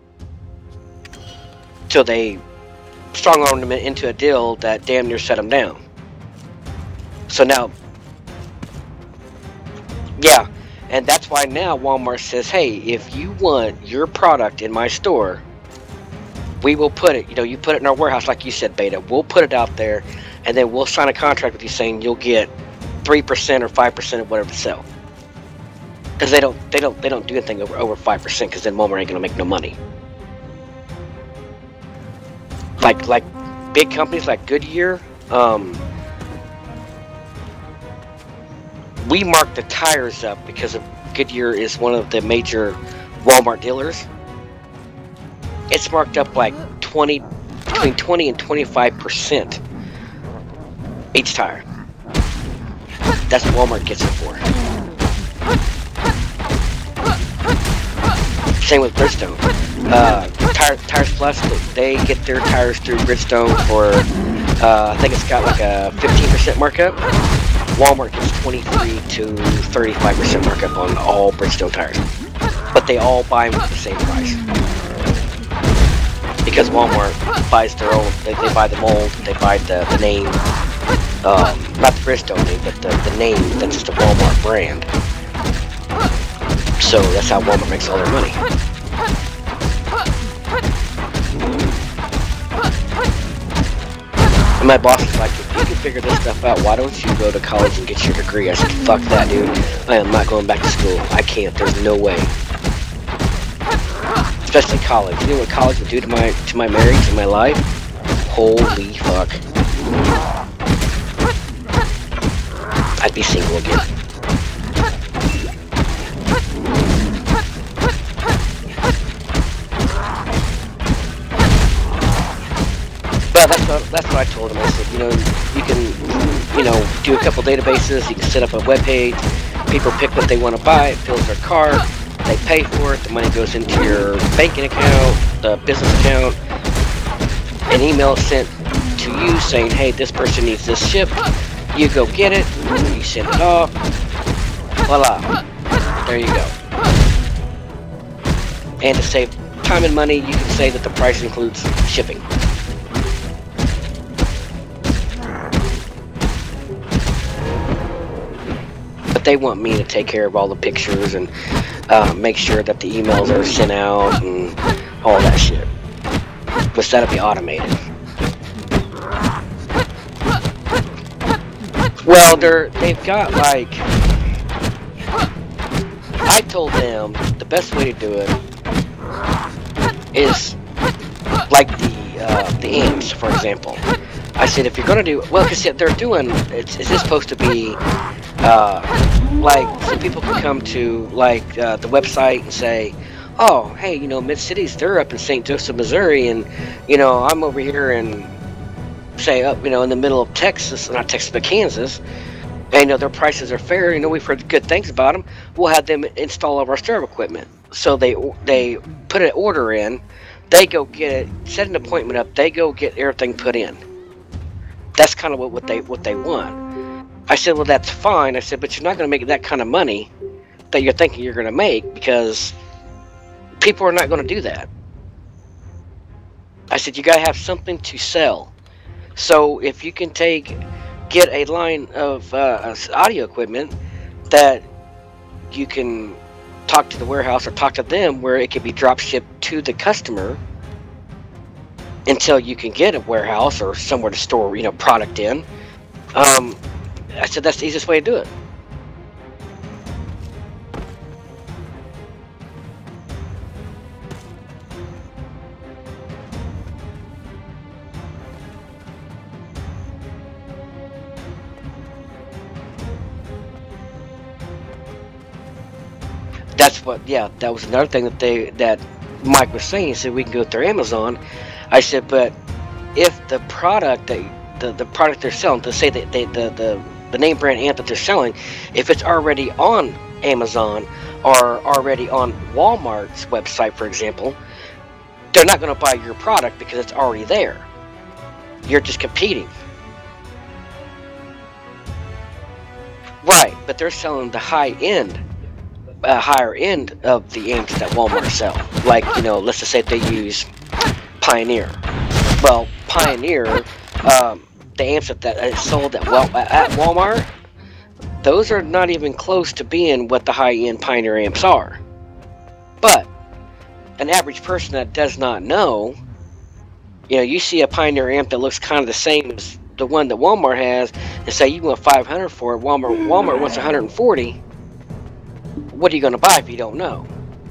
So they strong-armed them into a deal that damn near shut them down. So now, yeah, and that's why now Walmart says, hey, if you want your product in my store, we will put it, you put it in our warehouse, like you said, Beta. We'll put it out there, and then we'll sign a contract with you saying you'll get 3% or 5% of whatever to sell. Because they don't do anything over 5%, because then Walmart ain't gonna make no money. Like big companies like Goodyear, we mark the tires up because Goodyear is one of the major Walmart dealers. It's marked up like between 20 and 25% each tire. That's what Walmart gets it for. Same with Bridgestone. Tires Plus, they get their tires through Bridgestone for, I think it's got like a 15% markup. Walmart gets 23 to 35% markup on all Bridgestone tires. But they all buy them at the same price. Because Walmart buys their own, they buy the mold, they buy the name, not the Bridgestone name, but the name that's just a Walmart brand. So that's how Walmart makes all their money. And my boss is like, if you can figure this stuff out, why don't you go to college and get your degree? I said, fuck that, dude. I am not going back to school. I can't. There's no way. Especially college. You know what college would do to my marriage and my life? Holy fuck. I'd be single again. Well, that's what I told him. I said, you can, do a couple databases. You can set up a web page. People pick what they want to buy. It fills their cart. They pay for it. The money goes into your banking account, the business account. An email is sent to you saying, hey, this person needs this shipped. You go get it. You send it off. Voila. There you go. And to save time and money, you can say that the price includes shipping. But they want me to take care of all the pictures and make sure that the emails are sent out and all that shit. Which that'll be automated. Well, they've got like, I told them the best way to do it is like the amps, for example. I said, if you're gonna do, well, because they're doing, is this supposed to be like, so people can come to like the website and say, oh, hey, Mid-Cities, they're up in St. Joseph, Missouri, and I'm over here in, say, up, in the middle of Texas, not Texas, but Kansas, and their prices are fair. We've heard good things about them. We'll have them install all of our stereo equipment. So they put an order in, they go get it, set an appointment up, they go get everything put in. That's kind of what they want. I said, well, that's fine. I said, but you're not going to make that kind of money that you're thinking you're going to make, because people are not going to do that. I said, you got to have something to sell. So if you can get a line of audio equipment that you can talk to the warehouse or talk to them where it can be drop shipped to the customer until you can get a warehouse or somewhere to store product in. I said that's the easiest way to do it. That's what, that was another thing that Mike was saying. He said we can go through Amazon. I said, but if the product the product they're selling, to say that the name brand amp that they're selling, if it's already on Amazon or already on Walmart's website, for example, they're not going to buy your product because it's already there. You're just competing. Right, but they're selling the higher end of the amps that Walmart sell. Like, let's just say they use Pioneer. Well, Pioneer, the amps that is sold at Walmart, those are not even close to being what the high-end Pioneer amps are. But an average person that does not know, you see a Pioneer amp that looks kind of the same as the one that Walmart has, and say you want $500 for it, Walmart wants $140. What are you going to buy if you don't know?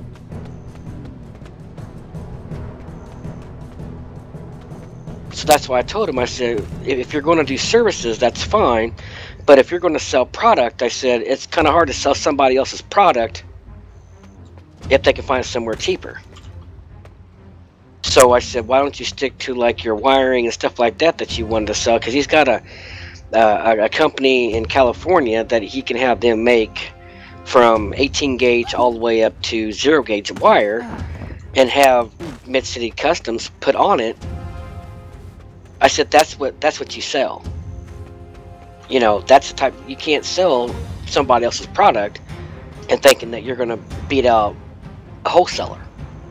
So that's why I told him, I said, if you're going to do services, that's fine. But if you're going to sell product, I said, it's kind of hard to sell somebody else's product if they can find it somewhere cheaper. So I said, why don't you stick to like your wiring and stuff like that you wanted to sell? Because he's got a company in California that he can have them make from 18 gauge all the way up to 0 gauge wire and have Mid-City Customs put on it. I said, that's what you sell. That's the type, you can't sell somebody else's product and thinking that you're going to beat out a wholesaler.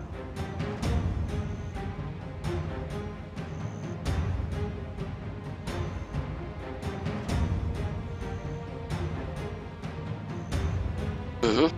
Mm-hmm.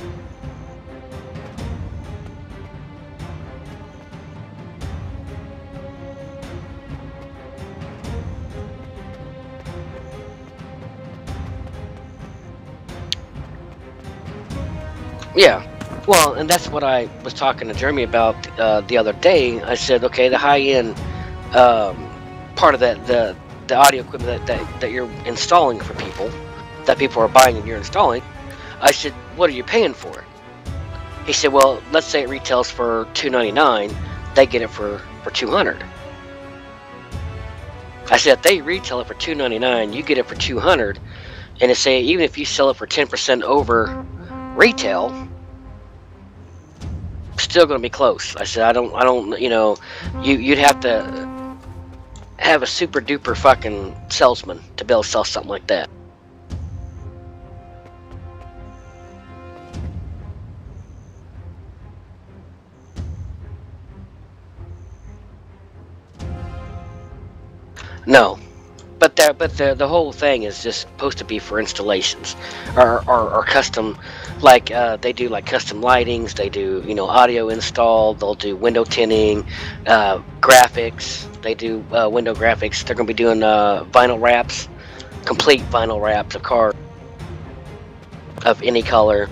Yeah, well, and that's what I was talking to Jeremy about the other day. I said, okay, the high-end part of the audio equipment that you're installing for people, that people are buying and you're installing, I said, what are you paying for it? He said, well, let's say it retails for $299, they get it for $200. I said, if they retail it for $299, you get it for $200, and to say even if you sell it for 10% over retail, still going to be close. I said, I don't, you'd have to have a super duper fucking salesman to be able to sell something like that. No, but the whole thing is just supposed to be for installations, or custom, like they do like custom lightings, they do audio install, they'll do window tinting, graphics, they do window graphics. They're gonna be doing vinyl wraps, complete vinyl wraps of cars of any color.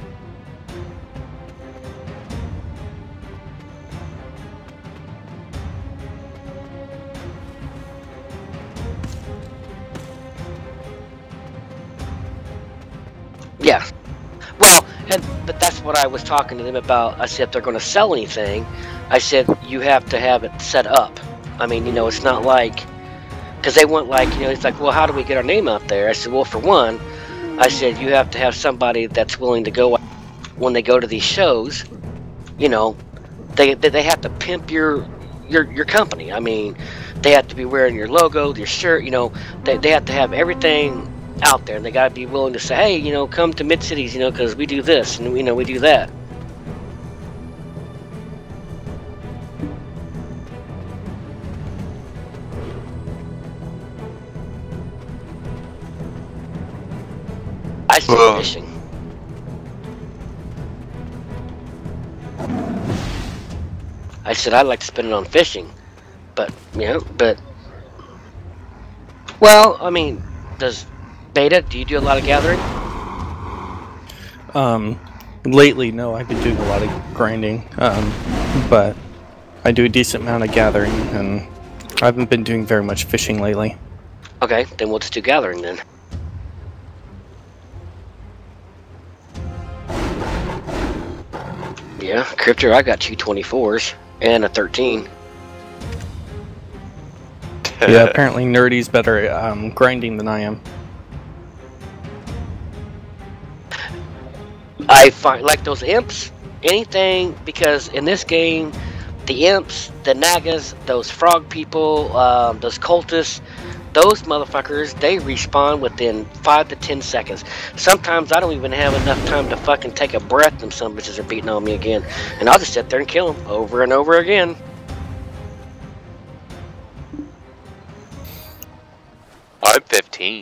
Yeah, well, but that's what I was talking to them about. I said, if they're going to sell anything, I said, you have to have it set up. I mean, it's not like, because they want, like, you know, it's like, well, how do we get our name out there? I said, well, for one, I said, you have to have somebody that's willing to go when they go to these shows. You know, they have to pimp your company. I mean, they have to be wearing your logo, your shirt. You know, they have to have everything out there, and they got to be willing to say, hey, you know, come to Mid Cities, you know, because we do this and, you know, we do that. I said fishing. I said I'd like to spend it on fishing, but, you know, well, I mean, does Beta, do you do a lot of gathering? Lately, no, I've been doing a lot of grinding, but I do a decent amount of gathering, and I haven't been doing very much fishing lately. Okay, then we'll just do gathering then. Yeah, Crypto, I got 2 24s and a 13. Yeah, apparently Nerdy's better at grinding than I am. I find, like, those imps, anything, because in this game, the imps, the nagas, those frog people, those cultists, those motherfuckers, they respawn within 5 to 10 seconds. Sometimes I don't even have enough time to fucking take a breath and some bitches are beating on me again. And I'll just sit there and kill them over and over again. I'm 15.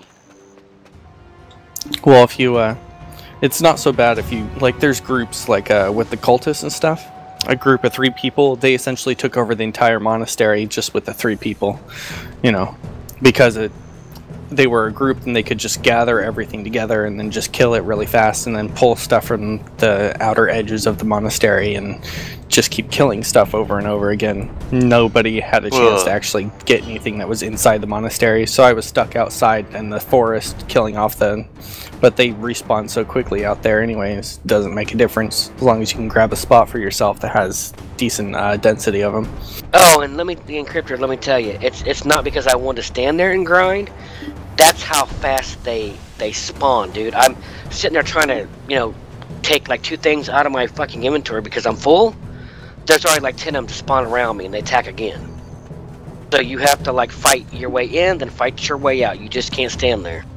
Well, if you, it's not so bad if you, like, there's groups, like, with the cultists and stuff. A group of 3 people, they essentially took over the entire monastery just with the 3 people, you know. Because they were a group and they could just gather everything together and then just kill it really fast and then pull stuff from the outer edges of the monastery and just keep killing stuff over and over again. Nobody had a chance to actually get anything that was inside the monastery, so I was stuck outside in the forest killing off the... But they respawn so quickly out there anyways, doesn't make a difference as long as you can grab a spot for yourself that has decent density of them. Oh, and let me, the Encryptor, let me tell you, it's not because I want to stand there and grind. That's how fast they spawn, dude. I'm sitting there trying to, you know, take like 2 things out of my fucking inventory because I'm full. There's already like 10 of them to spawn around me and they attack again. So you have to like fight your way in, then fight your way out. You just can't stand there.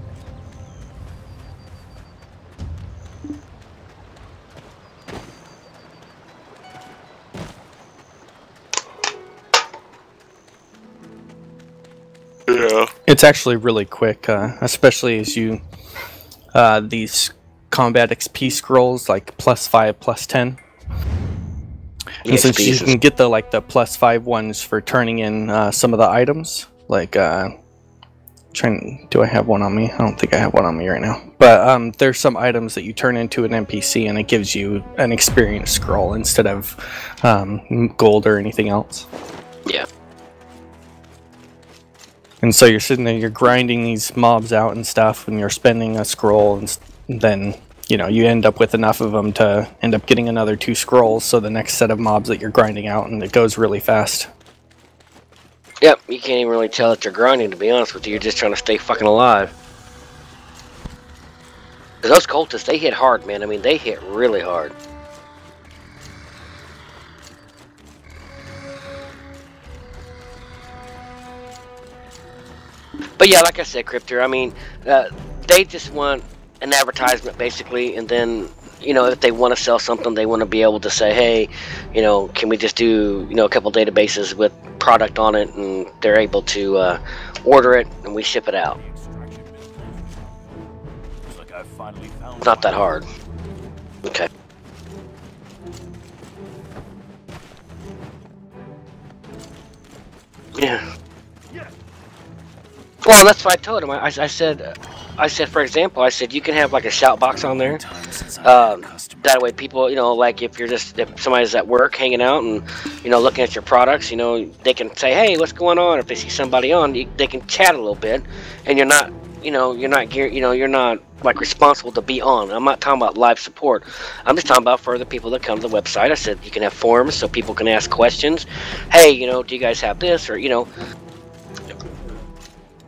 Yeah. It's actually really quick, especially as you these combat XP scrolls like +5, +10. And since you can get the like the +5 ones for turning in some of the items, like do I have one on me? I don't think I have one on me right now. But there's some items that you turn into an NPC and it gives you an experience scroll instead of gold or anything else. Yeah. And so you're sitting there, you're grinding these mobs out and stuff, and you're spending a scroll, and then, you know, you end up with enough of them to end up getting another 2 scrolls, so the next set of mobs that you're grinding out, and it goes really fast. Yep, you can't even really tell that you're grinding, to be honest with you. You're just trying to stay fucking alive. Because those cultists, they hit hard, man. I mean, they hit really hard. But yeah, like I said, Cryptor, I mean, they just want an advertisement, basically, and then, you know, if they want to sell something, they want to be able to say, hey, you know, can we just do, you know, a couple databases with product on it, and they're able to order it, and we ship it out. It's not that hard. Okay. Yeah. Well, that's what I told him. I said, for example, I said you can have like a shout box on there. That way, people, you know, like if somebody's at work hanging out and, you know, looking at your products, you know, they can say, hey, what's going on? If they see somebody on, they can chat a little bit, and you're not, you know, you're not like responsible to be on. I'm not talking about live support. I'm just talking about for the people that come to the website. I said you can have forums so people can ask questions. Hey, you know, do you guys have this, or, you know.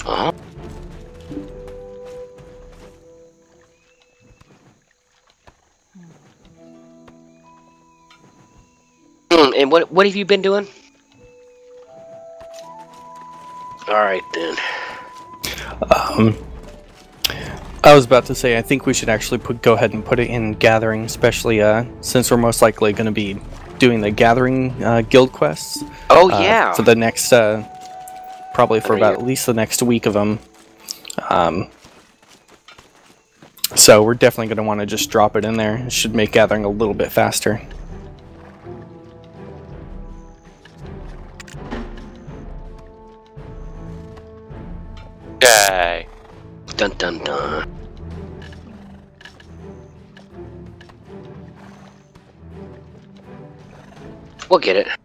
Uh-huh. And what have you been doing? Alright then. I was about to say, I think we should actually go ahead and put it in gathering, especially since we're most likely going to be doing the gathering guild quests. Oh yeah. For the next, probably for about at least the next week of them. So we're definitely going to want to just drop it in there. It should make gathering a little bit faster. Yay. Dun dun dun. We'll get it.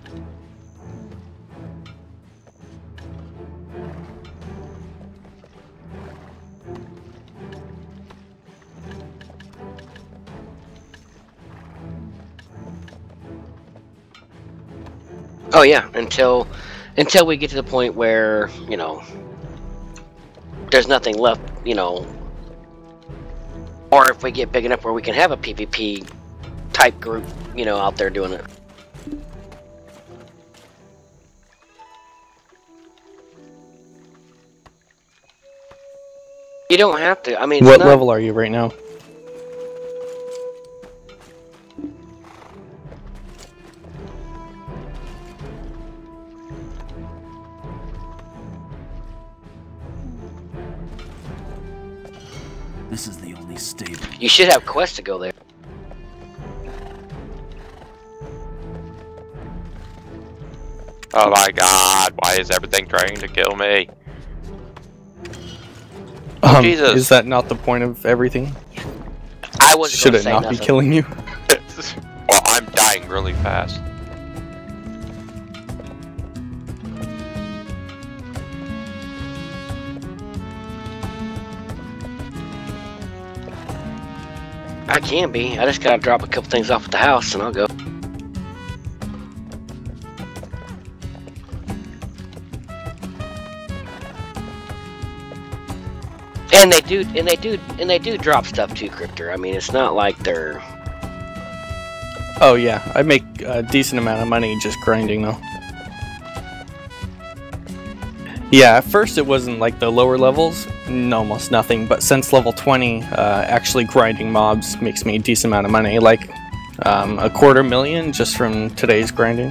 Oh yeah, until we get to the point where, you know, there's nothing left, you know, or if we get big enough where we can have a PvP type group, you know, out there doing it. You don't have to. I mean, what level are you right now? This is the only stable. You should have quests to go there. Oh my god, why is everything trying to kill me? Jesus. Is that not the point of everything? I wasn't Should gonna it say not nothing. be killing you? Well, I'm dying really fast. I can be. I just gotta drop a couple things off at the house and I'll go. And they do drop stuff too, Cryptor. I mean, it's not like they're... Oh yeah, I make a decent amount of money just grinding though. Yeah, at first it wasn't like the lower levels, almost nothing, but since level 20, actually grinding mobs makes me a decent amount of money, like $250,000 just from today's grinding.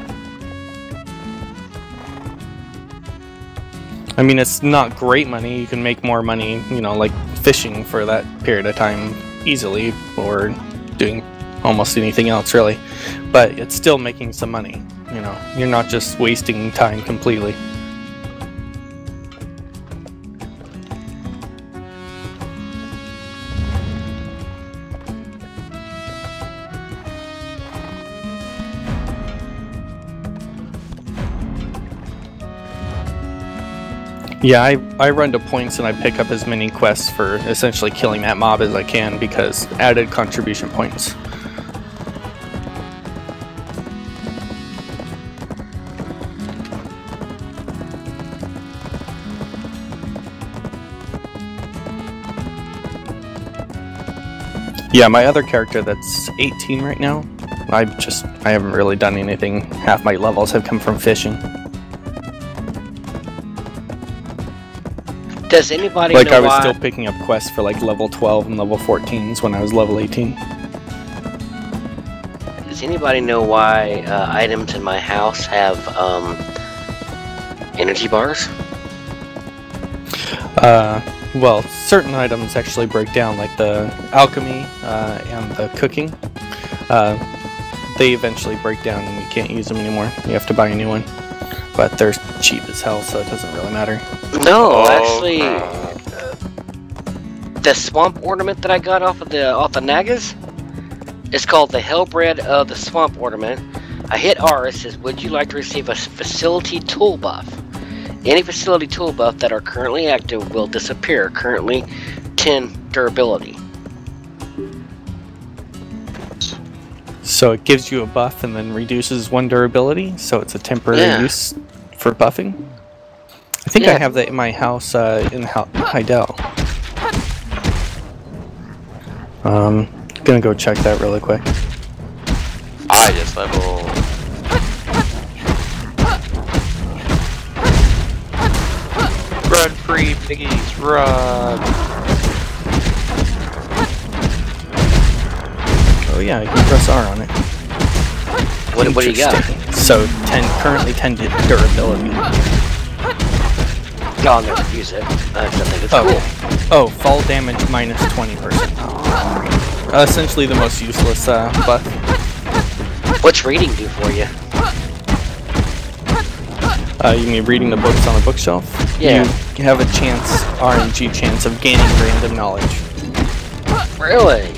I mean, it's not great money. You can make more money, you know, like fishing for that period of time easily, or doing almost anything else really, but it's still making some money. You know, you're not just wasting time completely. Yeah, I run to points and I pick up as many quests for essentially killing that mob as I can, because added contribution points. Yeah, my other character that's 18 right now, I haven't really done anything. Half my levels have come from fishing. Does anybody like know I was why... still picking up quests for like level 12 and level 14s when I was level 18. Does anybody know why items in my house have energy bars? Well, certain items actually break down, like the alchemy and the cooking. They eventually break down and you can't use them anymore. You have to buy a new one. But they're cheap as hell, so it doesn't really matter. No, actually, the swamp ornament that I got off the Nagas, it's called the Hellbred of the Swamp Ornament. I hit R. It says, "Would you like to receive a facility tool buff? Any facility tool buff that are currently active will disappear. Currently, 10 durability." So it gives you a buff and then reduces 1 durability, so it's a temporary use for buffing. I think I Yeah. have that in my house in Heidel. Gonna go check that really quick. I just level. Run free, piggies, run! Oh yeah, I can press R on it. What do you got? Interesting. So currently 10 durability. No, I'll never use it. I just think it's Oh, cool. oh, fall damage minus 20%. Essentially the most useless buff. What's reading do for you? You mean reading the books on the bookshelf? Yeah. You have a RNG chance of gaining random knowledge. Really?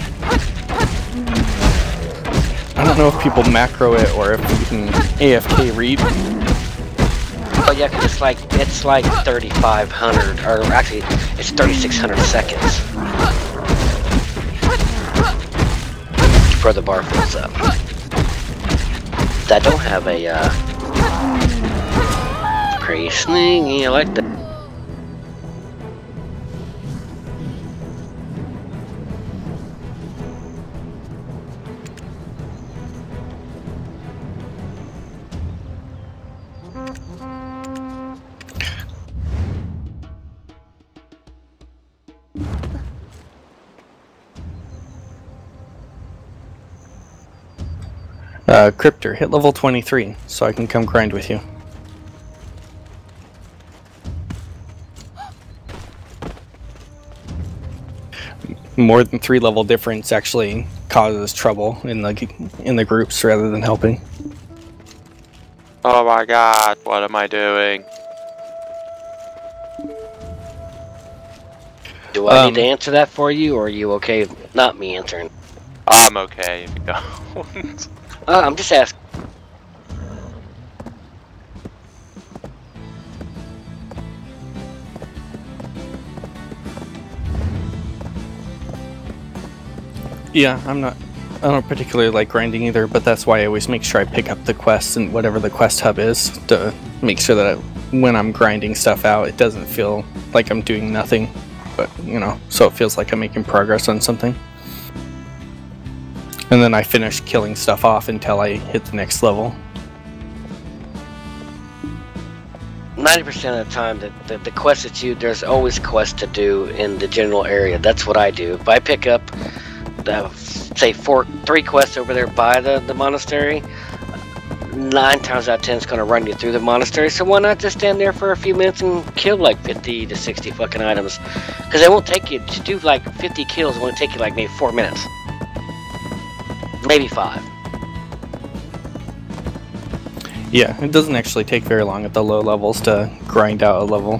I don't know if people macro it or if you can AFK read. Oh yeah, 'cause it's like 3,500, or actually, it's 3,600 seconds before the bar fills up. That don't have a pretty slingy. I like that. Cryptor, hit level 23 so I can come grind with you. More than 3 level difference actually causes trouble in the groups rather than helping. Oh my god, what am I doing? Do I need to answer that for you, or are you okay with not me answering? I'm okay if you don't. I'm just asking. Yeah, I don't particularly like grinding either, but that's why I always make sure I pick up the quests and whatever the quest hub is to make sure that when I'm grinding stuff out, it doesn't feel like I'm doing nothing, but so it feels like I'm making progress on something. And then I finish killing stuff off until I hit the next level. 90% of the time, the quest that there's always quests to do in the general area. That's what I do. If I pick up, say 3 quests over there by the monastery, 9 times out of 10 it's going to run you through the monastery. So why not just stand there for a few minutes and kill like 50 to 60 fucking items? Because it won't take you to do like 50 kills. It won't take you like maybe 4 minutes, maybe 5. Yeah, it doesn't actually take very long at the low levels to grind out a level.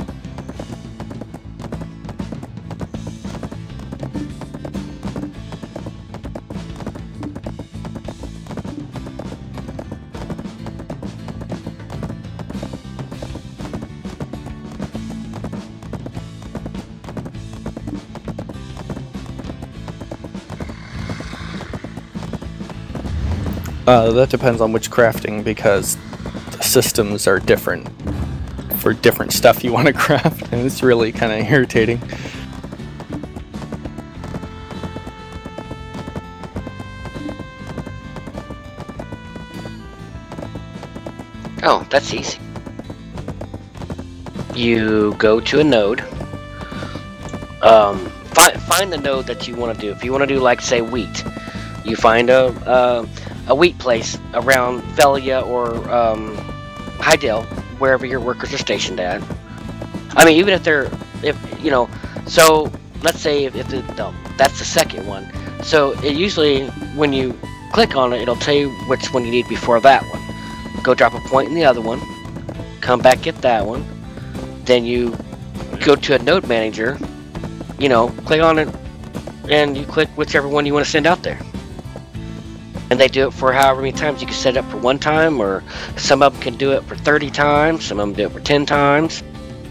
That depends on which crafting, because the systems are different for different stuff you want to craft, and it's really kind of irritating. Oh, that's easy. You go to a node. Find the node that you want to do. If you want to do, like, say, wheat, you find a wheat place around Velia or Heidel, wherever your workers are stationed at. I mean, even so let's say that's the second one. So it usually, when you click on it, it'll tell you which one you need before that one. Go drop a point in the other one, come back, get that one, then you go to a node manager, click on it, and you click whichever one you want to send out there. And they do it for however many times. You can set it up for 1 time, or some of them can do it for 30 times, some of them do it for 10 times.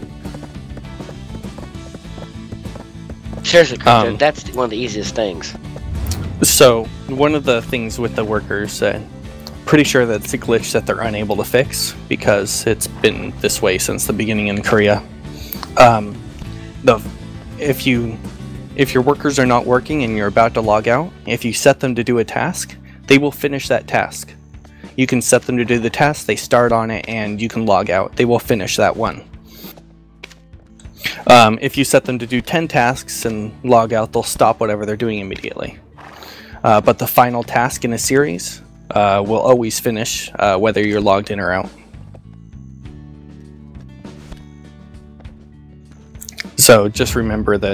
Seriously, that's one of the easiest things. So, one of the things with the workers, pretty sure that it's a glitch that they're unable to fix because it's been this way since the beginning in Korea. If your workers are not working and you're about to log out, if you set them to do a task, they will finish that task. You can set them to do the task, they start on it, and you can log out. They will finish that one. If you set them to do 10 tasks and log out, they'll stop whatever they're doing immediately. But the final task in a series will always finish whether you're logged in or out. So just remember that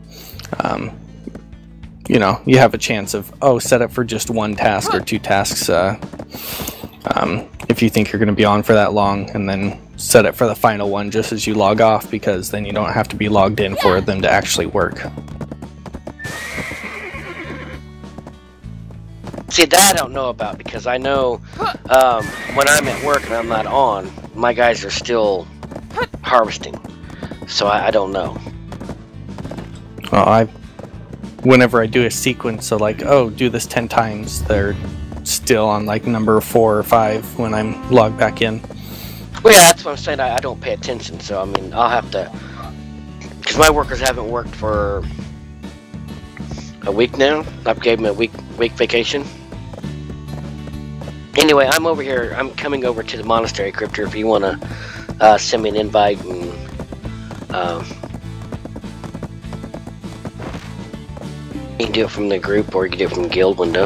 you have a chance of, set up for just one task or 2 tasks if you think you're going to be on for that long, and then set it for the final one just as you log off, because then you don't have to be logged in for them to actually work. See, that I don't know about, because I know when I'm at work and I'm not on, my guys are still harvesting. So I don't know. Well, whenever I do a sequence, so like, do this 10 times, they're still on like number 4 or 5 when I'm logged back in. Well, yeah, that's what I'm saying. I don't pay attention, so I mean, I'll have to, because my workers haven't worked for a week now. I've gave them a week vacation. Anyway, I'm over here. I'm coming over to the monastery, Cryptor. If you want to send me an invite, and you can do it from the group, or you can do it from the guild window.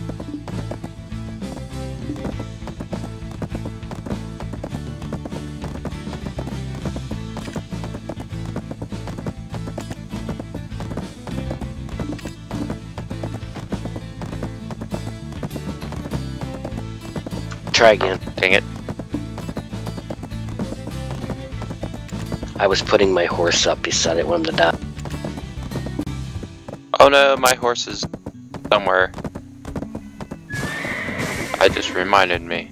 Try again. Dang it. I was putting my horse up beside it when I'm to die. Oh no, my horse is somewhere. I just reminded me.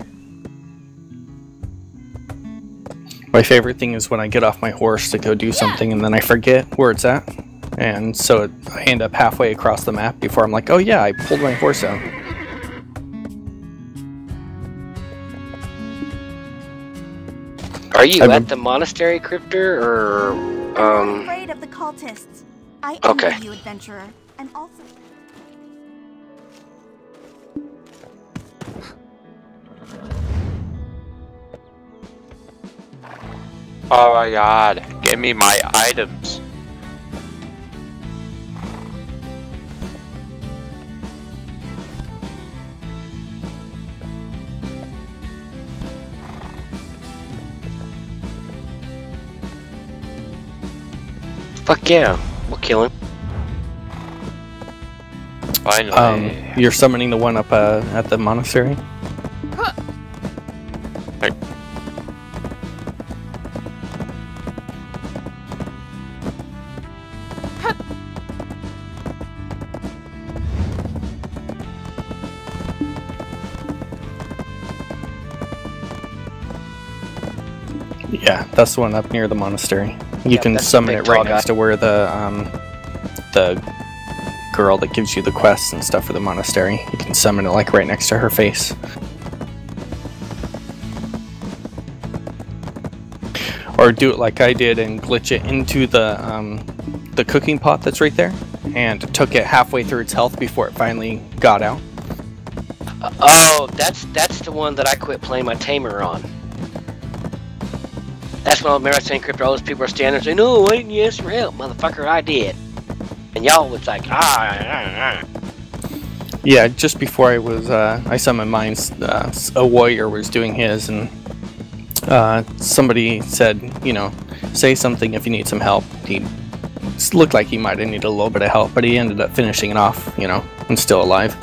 My favorite thing is when I get off my horse to go do something and then I forget where it's at. And so I end up halfway across the map before I'm like, oh yeah, I pulled my horse out. Are you at the monastery, Cryptor, or I'm afraid of the cultists. I envy you, adventurer, and also. Oh my god, give me my items. Fuck yeah, we'll kill him. Finally. You're summoning the one up at the monastery? Hey. Yeah, that's the one up near the monastery. You Yep, can that's the summon big it right tall next guy. to where the girl that gives you the quests and stuff for the monastery. You can summon it like right next to her face. Or do it like I did and glitch it into the cooking pot that's right there, and took it halfway through its health before it finally got out. Oh, that's the one that I quit playing my tamer on. That's when I remember saying, Cryptor, all those people are standing there saying, no, why didn't you ask for help? Motherfucker, I did. And y'all was like, Yeah, just before I summoned mine, a warrior was doing his, and somebody said, say something if you need some help. He looked like he might have needed a little bit of help, but he ended up finishing it off, and still alive.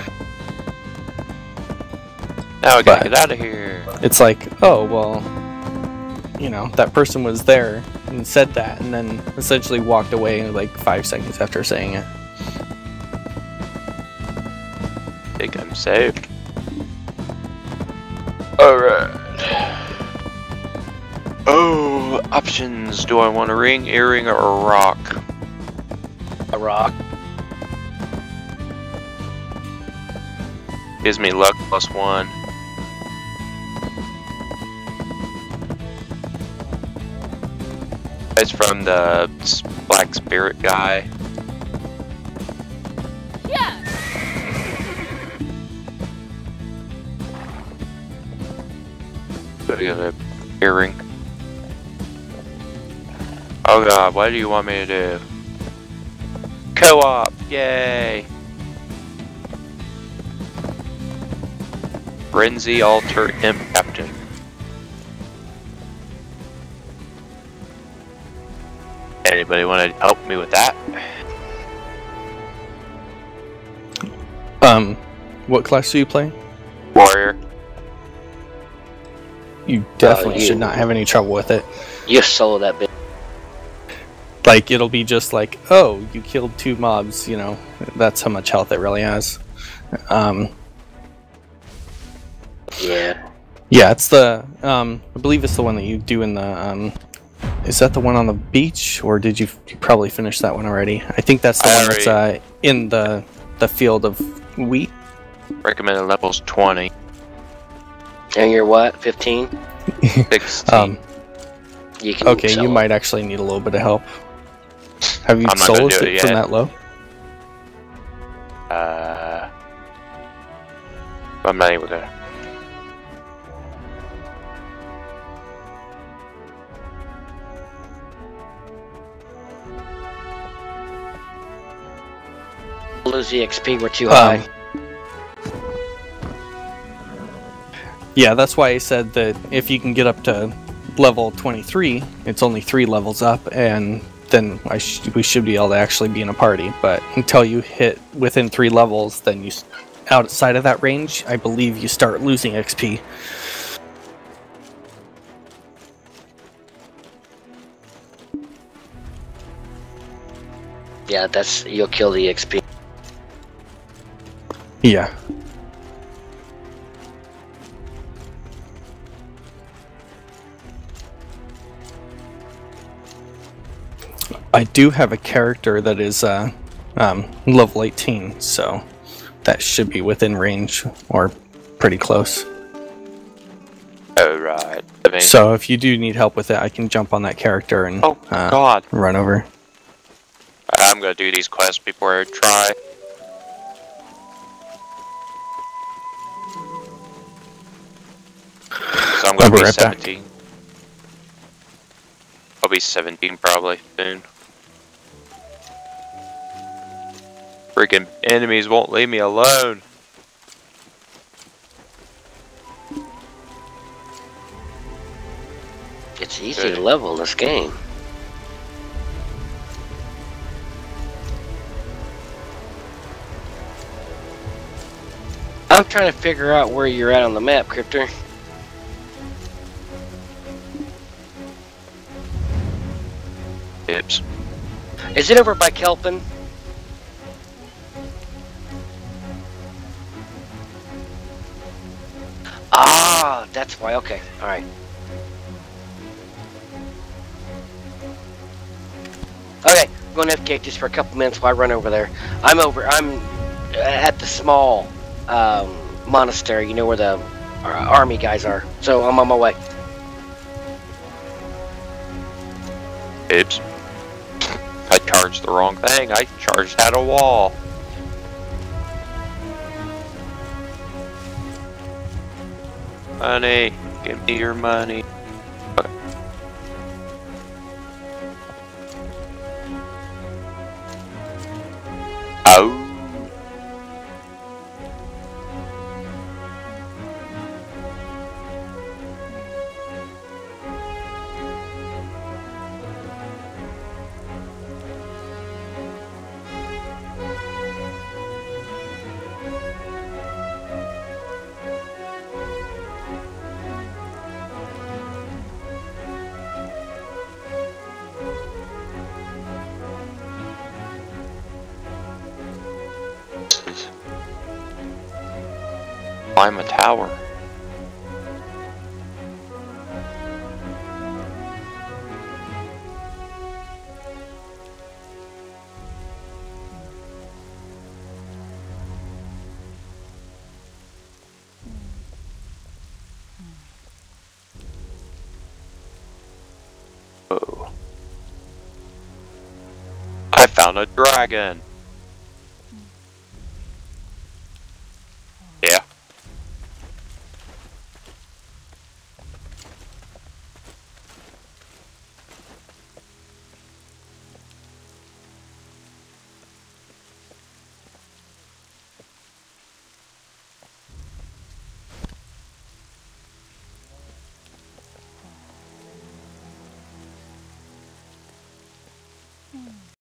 Now we gotta get out of here. It's like, oh, well, that person was there and said that, and then essentially walked away like 5 seconds after saying it. I think I'm saved. Alright. Oh, options. Do I want a ring, earring, or a rock? a rock. Gives me luck +1. It's from the Black Spirit guy. Yeah. Go get a earring. Oh god, what do you want me to do? Co-op, yay! Frenzy Alter Imp Captain. Anybody want to help me with that? What class do you play? Warrior. You definitely should not have any trouble with it. You solo that bitch. Like, it'll be just like, oh, you killed 2 mobs, you know, that's how much health it really has. Yeah. Yeah, it's the, I believe it's the one that you do in the, is that the one on the beach, or did you probably finish that one already? I think that's the one that's in the field of wheat. Recommended levels 20. And you're what? 15? 16. You can Okay, you solo. might actually need a little bit of help. Have you I'm not gonna soloed do it it from yet. that low? I'm not able to. Lose the XP, we're too high. Yeah, that's why I said that if you can get up to level 23, it's only 3 levels up, and then we should be able to actually be in a party. But until you hit within 3 levels, then outside of that range, I believe you start losing XP. Yeah, you'll kill the XP. Yeah. I do have a character that is level 18, so that should be within range or pretty close. Oh, right. So if you do need help with it, I can jump on that character and God. run over. I'm gonna do these quests before I try. So I'm gonna be right back. 17. I'll be 17 probably soon. Freaking enemies won't leave me alone. It's easy to level this game. I'm trying to figure out where you're at on the map, Cryptor. Tips. Is it over by Kelpin? Ah, that's why. Okay, all right. Okay, I'm going to FK just for a couple minutes while I run over there. I'm at the small monastery, you know, where the army guys are. So I'm on my way. Oops. I charged the wrong thing. I charged at a wall. Money. Give me your money. Okay. Oh. Climb a tower. Oh. found a dragon.